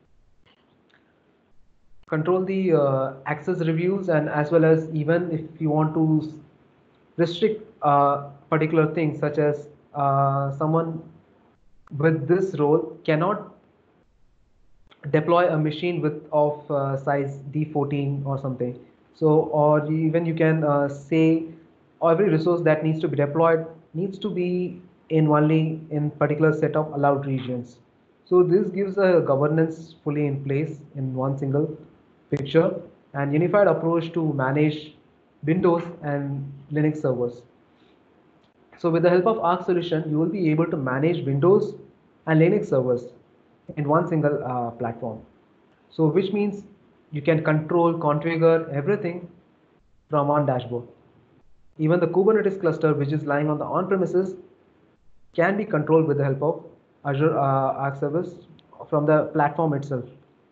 [SPEAKER 2] control the uh, access reviews, and as well as even if you want to restrict uh, particular things such as uh, someone with this role cannot deploy a machine with of uh, size D fourteen or something. So or even you can uh, say every resource that needs to be deployed needs to be in only in particular set of allowed regions. So this gives a governance fully in place in one single picture and unified approach to manage Windows and Linux servers. So with the help of Arc solution, you will be able to manage Windows and Linux servers in one single uh, platform. So which means you can control, configure everything from one dashboard. Even the Kubernetes cluster, which is lying on the on-premises, can be controlled with the help of Azure uh, Arc service from the platform itself.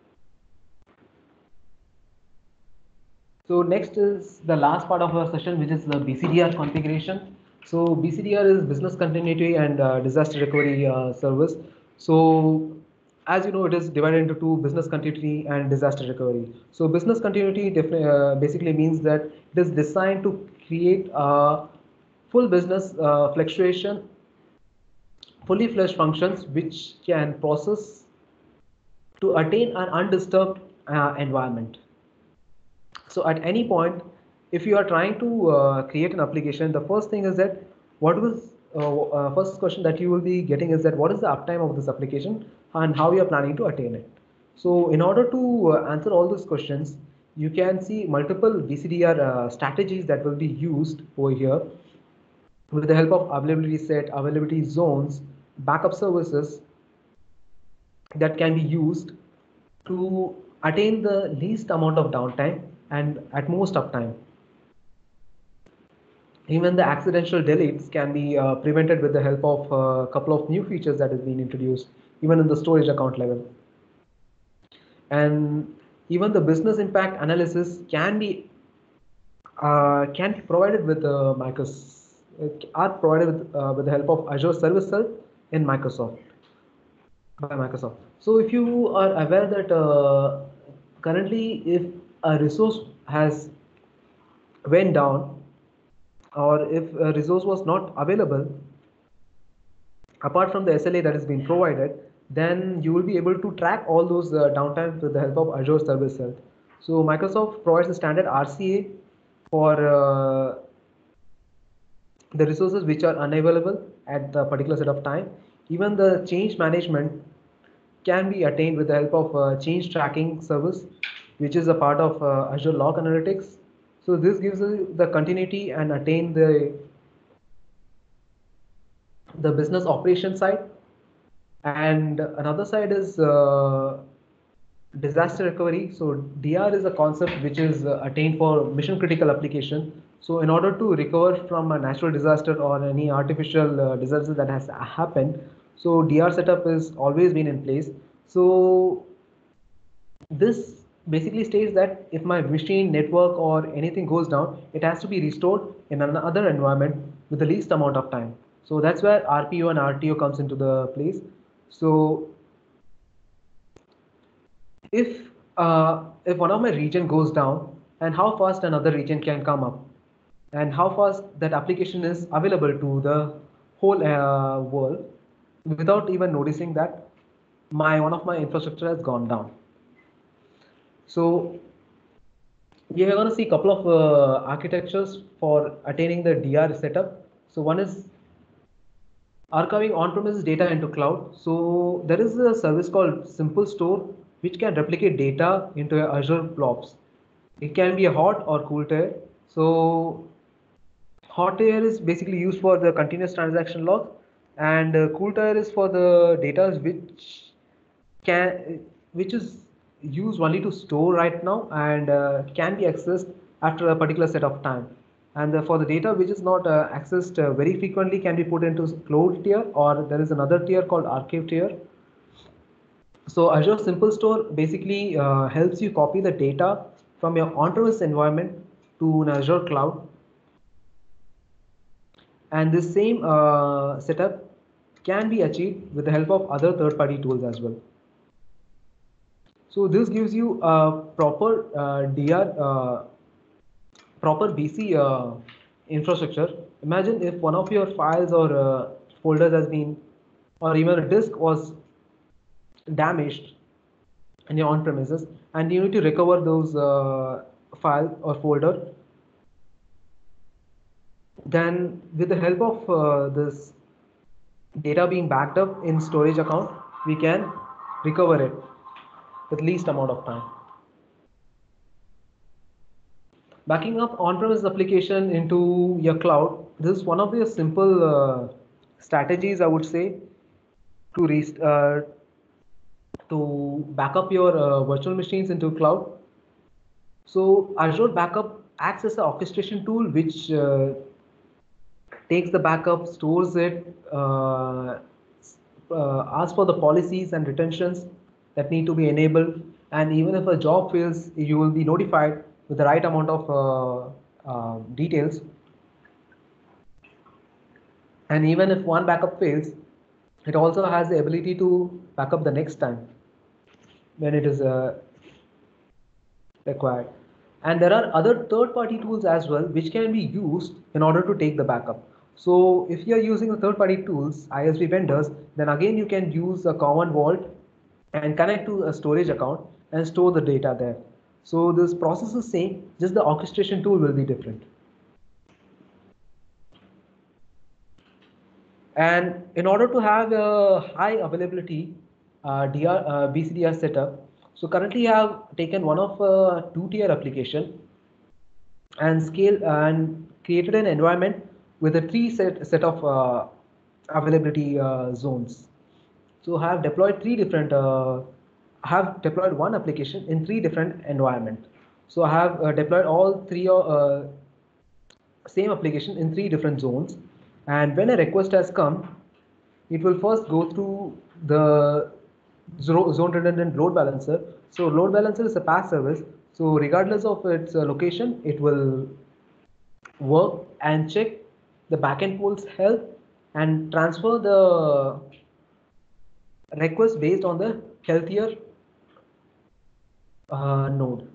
[SPEAKER 2] So next is the last part of our session, which is the B C D R configuration. So B C D R is business continuity and uh, disaster recovery uh, service. So as you know, it is divided into two: business continuity and disaster recovery. So business continuity uh, basically means that it is designed to create a full business uh, fluctuation, fully fledged functions which can process to attain an undisturbed uh, environment. So at any point, if you are trying to uh, create an application, the first thing is that what was uh, uh, first question that you will be getting is that what is the uptime of this application and how you are planning to attain it. So in order to uh, answer all those questions, you can see multiple B C D R uh, strategies that will be used over here with the help of availability set, availability zones, backup services that can be used to attain the least amount of downtime and at most uptime. Even the accidental deletes can be uh, prevented with the help of a couple of new features that has been introduced, even in the storage account level. And even the business impact analysis can be uh, can be provided with uh, Microsoft, are provided with, uh, with the help of Azure Service Cell in Microsoft by Microsoft. So if you are aware that uh, currently if a resource has went down or if a resource was not available apart from the S L A that is being provided, then you will be able to track all those uh, downtime with the help of Azure Service Cell. So Microsoft provides a standard R C A for uh, the resources which are unavailable at the particular set of time. Even the change management can be attained with the help of uh, change tracking service, which is a part of uh, Azure Log Analytics. So this gives you the continuity and attain the the business operation side, and another side is uh, disaster recovery. So D R is a concept which is uh, attained for mission critical application. So in order to recover from a natural disaster or any artificial uh, disaster that has happened, so D R setup has always been in place. So this basically states that if my machine, network, or anything goes down, it has to be restored in another environment with the least amount of time. So that's where R P O and R T O comes into the place. So if uh, if one of my region goes down, and how fast another region can come up, and how fast that application is available to the whole uh, world without even noticing that my one of my infrastructure has gone down. So we are going to see a couple of uh, architectures for attaining the D R setup. So one is archiving on-premises data into cloud. So there is a service called Simple Store, which can replicate data into Azure blobs. It can be a hot or cool tier. So hot tier is basically used for the continuous transaction log, and uh, cool tier is for the data which can which is used only to store right now and uh, can be accessed after a particular set of time. And uh, for the data which is not uh, accessed uh, very frequently can be put into cloud tier, or there is another tier called archive tier. So Azure Simple Store basically uh, helps you copy the data from your on-premise environment to an Azure cloud, and this same uh, setup can be achieved with the help of other third-party tools as well. So this gives you a proper uh, D R, uh, proper B C uh, infrastructure. Imagine if one of your files or uh, folders has been, or even a disk was damaged in your on-premises, and you need to recover those uh, file or folder. Then with the help of uh, this data being backed up in storage account, we can recover it with least amount of time. Backing up on-premise application into your cloud, this is one of the simple uh, strategies I would say to rest, uh, to back up your uh, virtual machines into cloud. So Azure Backup acts as an orchestration tool which uh, takes the backup, stores it, uh, uh, asks for the policies and retentions that need to be enabled, and even if a job fails, you will be notified with the right amount of uh, uh, details. And even if one backup fails, it also has the ability to back up the next time when it is uh, required. And there are other third-party tools as well which can be used in order to take the backup. So if you are using the third-party tools, I S V vendors, then again you can use a common vault and connect to a storage account and store the data there. So this process is same, just the orchestration tool will be different. And in order to have a high availability uh, D R, uh, B C D R setup, so currently I have taken one of uh, two-tier application and scale and created an environment with a three set set of uh, availability uh, zones. So I have deployed three different. Uh, I have deployed one application in three different environment. So I have uh, deployed all three uh, same application in three different zones, and when a request has come, it will first go through the zone redundant load balancer. So load balancer is a PaaS service. So regardless of its uh, location, it will work and check the backend pool's health and transfer the request based on the healthier uh, node.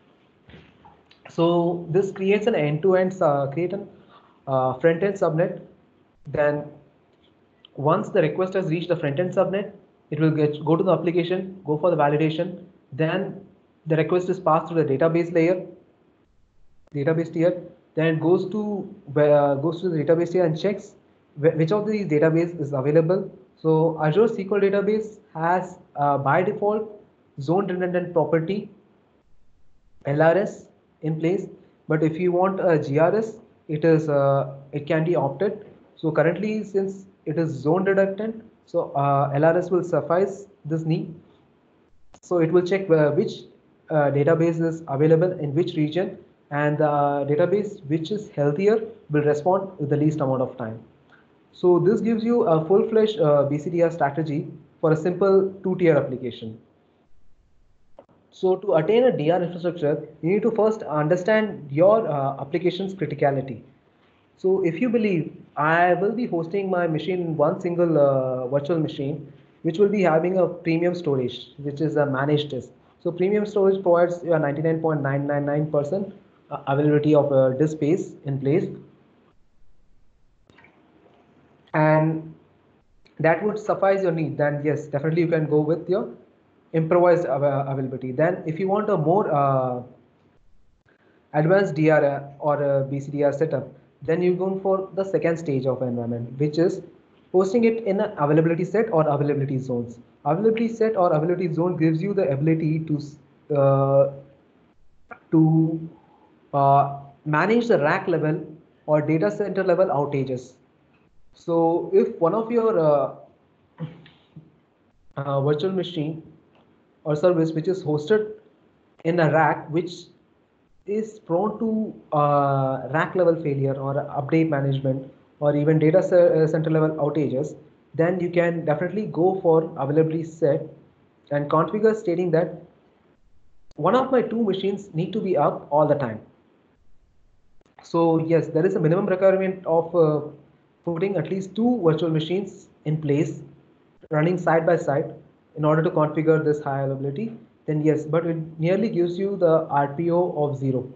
[SPEAKER 2] So this creates an end-to-end uh, create an uh, front-end subnet. Then once the request has reached the front-end subnet, it will get go to the application, go for the validation. Then the request is passed through the database layer, database tier. Then it goes to uh, goes to the database tier and checks which of these database is available. So Azure S Q L database has uh, by default zone redundant property L R S in place, but if you want a G R S, it is uh, it can be opted. So currently, since it is zone redundant, so uh, L R S will suffice this need. So it will check uh, which uh, database is available in which region, and the database which is healthier will respond with the least amount of time. So this gives you a full-fledged uh, B C D R strategy for a simple two-tier application. So to attain a D R infrastructure, you need to first understand your uh, application's criticality. So if you believe I will be hosting my machine in one single uh, virtual machine, which will be having a premium storage, which is a managed disk. So premium storage provides a ninety-nine point nine nine nine percent availability of uh, disk space in place, and that would suffice your need. Then yes, definitely you can go with your improvised av availability. Then if you want a more uh, advanced D R or a B C D R setup, then you go for the second stage of environment, which is hosting it in an availability set or availability zones. Availability set or availability zone gives you the ability to uh, to uh, manage the rack level or data center level outages. So if one of your uh, uh, virtual machine or service which is hosted in a rack which is prone to uh, rack level failure or update management or even data uh, center level outages, then you can definitely go for availability set and configure stating that one of my two machines need to be up all the time. So yes, there is a minimum requirement of uh, putting at least two virtual machines in place running side by side in order to configure this high availability. Then yes, but it nearly gives you the R P O of zero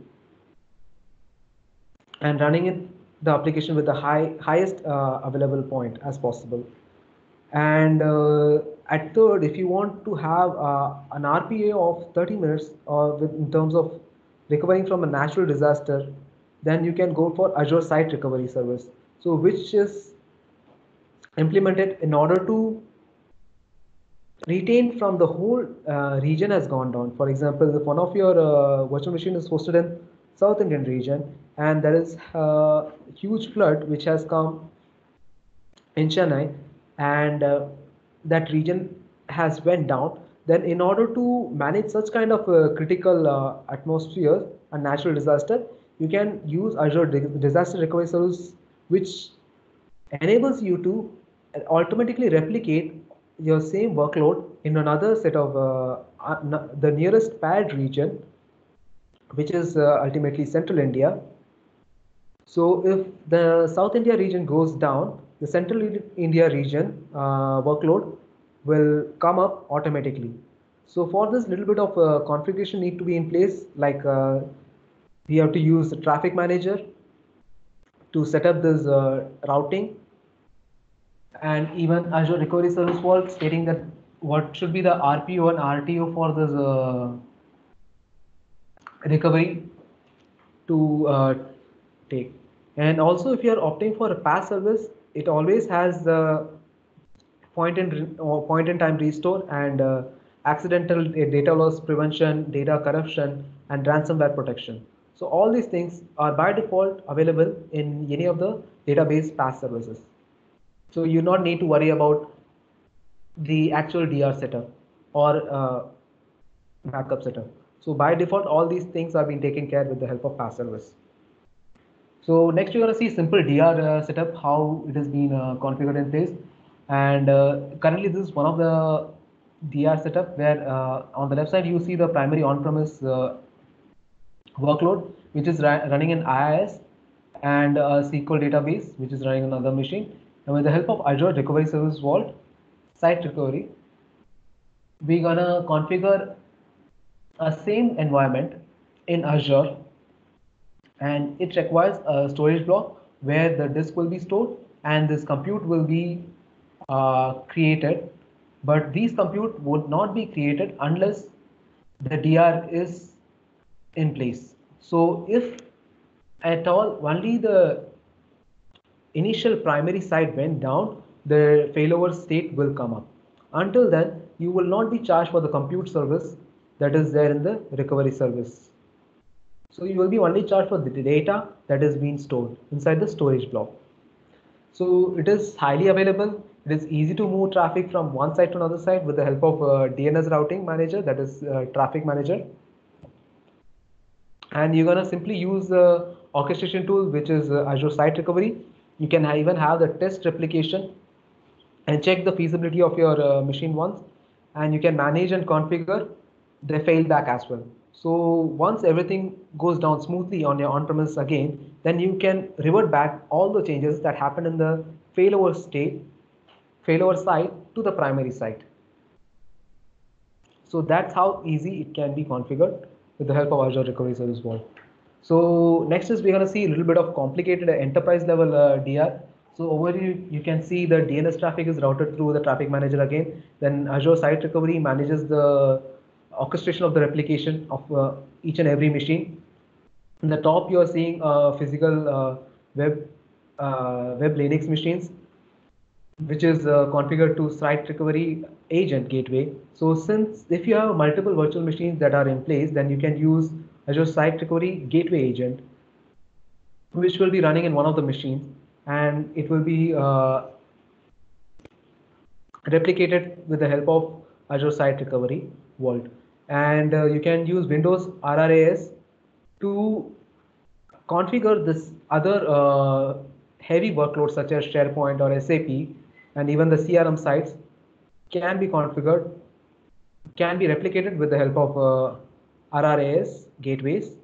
[SPEAKER 2] and running it the application with the high highest uh, available point as possible. And uh, at third, if you want to have uh, an R P A of thirty minutes or with, in terms of recovering from a natural disaster, then you can go for Azure Site Recovery Service. So which is implemented in order to retain from the whole uh, region has gone down. For example, if one of your uh, virtual machine is hosted in South Indian region and there is a huge flood which has come in Chennai, and uh, that region has went down, then in order to manage such kind of uh, critical uh, atmosphere and natural disaster, you can use Azure Disaster Recovery Service, which enables you to automatically replicate your same workload in another set of uh, uh, the nearest paired region, which is uh, ultimately Central India. So if the South India region goes down, the Central India region uh, workload will come up automatically. So for this, little bit of uh, configuration need to be in place, like uh, we have to use the traffic manager to set up this uh, routing, and even Azure Recovery Service Vault stating that what should be the R P O and R T O for this uh, recovery to uh, take. And also, if you are opting for a PaaS service, it always has the point in or point in time restore and uh, accidental data loss prevention, data corruption, and ransomware protection. So all these things are by default available in any of the database PaaS services. So you not need to worry about the actual D R setup or uh, backup setup. So by default, all these things are being taken care with the help of PaaS service. So next you're going to see simple D R uh, setup, how it has been uh, configured in place. And uh, currently this is one of the D R setup where uh, on the left side you see the primary on-premise uh, workload, which is running in I I S, and a S Q L database, which is running on another machine. And with the help of Azure Recovery Service Vault, Site Recovery, we're gonna configure a same environment in Azure, and it requires a storage block where the disk will be stored and this compute will be uh, created. But these compute would not be created unless the D R is in place. So if at all only the initial primary site went down, the failover state will come up. Until then, you will not be charged for the compute service that is there in the recovery service. So you will be only charged for the data that is being stored inside the storage block. So it is highly available. It is easy to move traffic from one side to another side with the help of uh, D N S routing manager, that is uh, traffic manager. And you're gonna simply use the orchestration tool, which is uh, Azure Site Recovery. You can even have the test replication and check the feasibility of your uh, machine once, and you can manage and configure the failback as well. So once everything goes down smoothly on your on-premise again, then you can revert back all the changes that happened in the failover state, failover site to the primary site. So that's how easy it can be configured with the help of Azure Recovery Service Vault. So next is we're going to see a little bit of complicated enterprise level uh, D R. So over here you can see the D N S traffic is routed through the traffic manager again. Then Azure Site Recovery manages the orchestration of the replication of uh, each and every machine. In the top you are seeing uh, physical uh, web uh, web Linux machines, which is uh, configured to site recovery agent gateway. So since if you have multiple virtual machines that are in place, then you can use Azure Site Recovery Gateway agent, which will be running in one of the machines, and it will be uh, replicated with the help of Azure Site Recovery Vault. And uh, you can use Windows R R A S to configure this other uh, heavy workloads such as SharePoint or S A P, and even the C R M sites can be configured, can be replicated with the help of uh, R R A S gateways.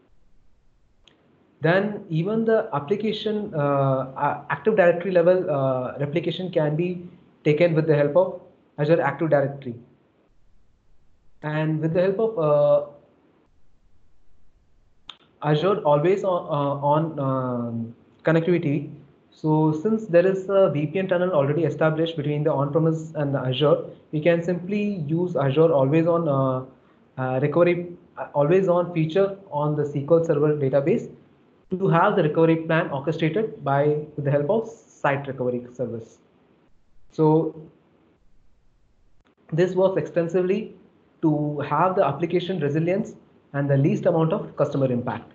[SPEAKER 2] Then even the application uh, Active Directory level uh, replication can be taken with the help of Azure Active Directory. And with the help of uh, Azure always on, uh, on um, connectivity. So since there is a V P N tunnel already established between the on-premise and the Azure, we can simply use Azure always on uh, uh, recovery, uh, always on feature on the S Q L Server database to have the recovery plan orchestrated by with the help of site recovery service. So this works extensively to have the application resilience and the least amount of customer impact.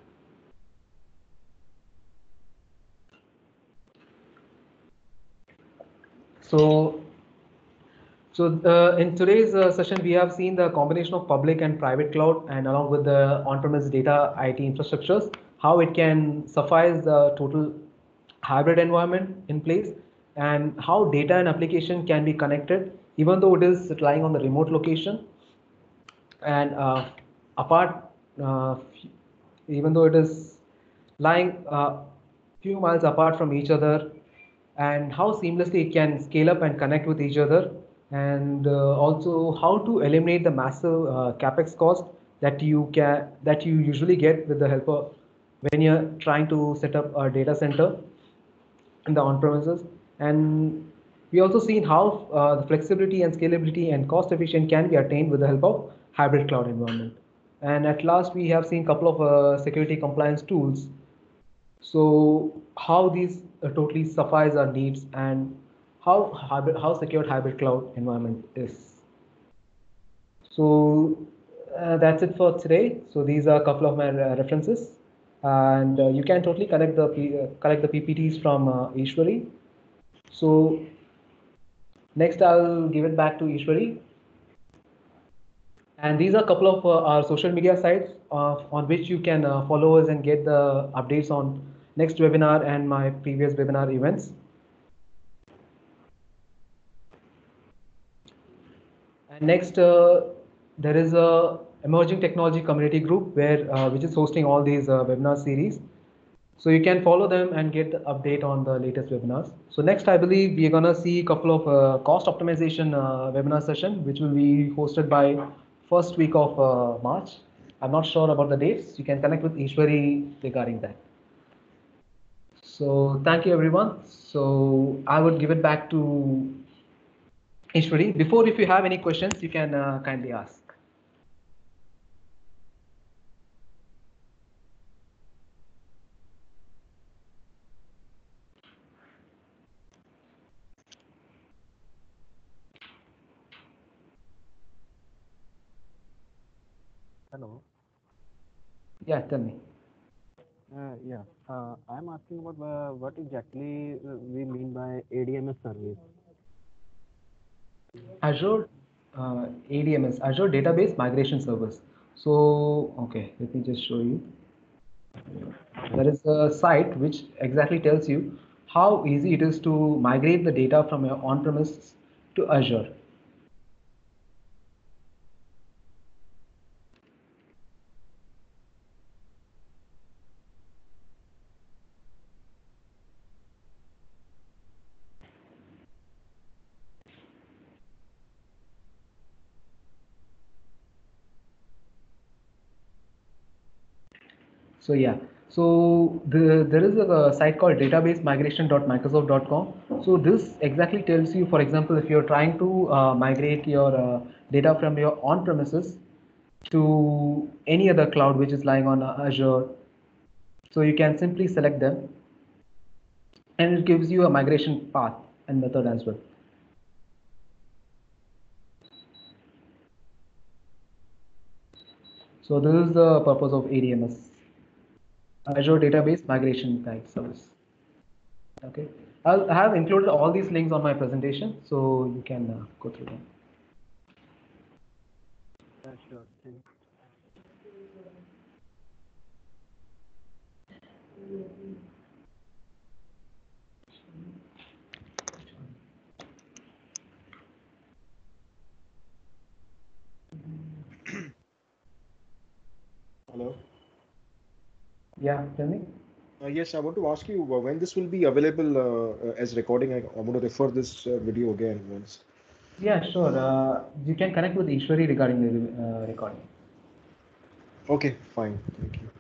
[SPEAKER 2] So, so uh, in today's uh, session, we have seen the combination of public and private cloud, and along with the on-premise data I T infrastructures, how it can suffice the total hybrid environment in place, and how data and application can be connected, even though it is lying on the remote location, and uh, apart, uh, even though it is lying a uh, few miles apart from each other, and how seamlessly it can scale up and connect with each other, and uh, also how to eliminate the massive uh, capex cost that you can that you usually get with the help of when you're trying to set up a data center in the on-premises. And we also seen how uh, the flexibility and scalability and cost efficient can be attained with the help of hybrid cloud environment. And at last, we have seen a couple of uh, security compliance tools. So how these uh, totally suffice our needs, and how hybrid, how secured hybrid cloud environment is. So uh, that's it for today. So these are a couple of my uh, references, and uh, you can totally collect the P, uh, collect the P P Ts from uh, Ishwari. So next, I'll give it back to Ishwari. And these are a couple of uh, our social media sites uh, on which you can uh, follow us and get the updates on next webinar and my previous webinar events. And next, uh, there is a emerging technology community group where uh, which is hosting all these uh, webinar series. So you can follow them and get the update on the latest webinars. So next, I believe we're gonna see a couple of uh, cost optimization uh, webinar session, which will be hosted by first week of uh, March. I'm not sure about the dates. You can connect with Ishwari regarding that. So thank you, everyone. So I would give it back to Ishwari. Before, if you have any questions, you can uh, kindly ask.
[SPEAKER 4] Hello.
[SPEAKER 2] Yeah, tell me.
[SPEAKER 4] Uh, yeah, uh, I'm asking about uh, what exactly uh, we mean by A D M S service.
[SPEAKER 2] Azure uh, A D M S, Azure Database Migration Service. So, okay, let me just show you. There is a site which exactly tells you how easy it is to migrate the data from your on-premise to Azure. So yeah, so the, there is a, a site called database migration dot microsoft dot com. So this exactly tells you, for example, if you're trying to uh, migrate your uh, data from your on-premises to any other cloud which is lying on uh, Azure, so you can simply select them, and it gives you a migration path and method as well. So this is the purpose of A D M S, Azure Database Migration Guide Service. Okay, I'll I have included all these links on my presentation, so you can uh, go through them.
[SPEAKER 4] Yeah, sure. Thank
[SPEAKER 5] Hello.
[SPEAKER 2] Yeah, tell me.
[SPEAKER 5] Uh, yes, I want to ask you uh, when this will be available uh, uh, as recording. I, I'm going to refer this uh, video again once.
[SPEAKER 2] Yeah, sure. Uh, you can connect with Ishwari regarding the uh, recording.
[SPEAKER 5] Okay, fine. Thank you.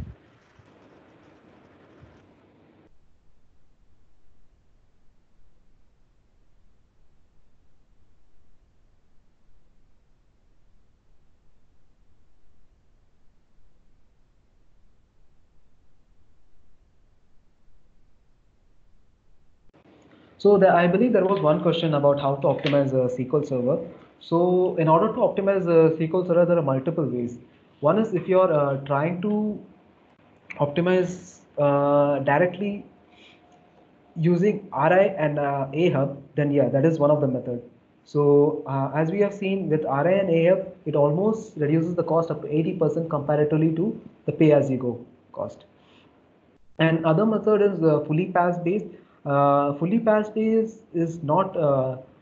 [SPEAKER 2] So the, I believe there was one question about how to optimize a S Q L Server. So in order to optimize a S Q L Server, there are multiple ways. One is if you're uh, trying to optimize uh, directly using R I and uh, A hub, then yeah, that is one of the method. So uh, as we have seen with R I and A hub, it almost reduces the cost up to eighty percent comparatively to the pay as you go cost. And other method is uh, fully pass based. Uh, fully pass based is not uh,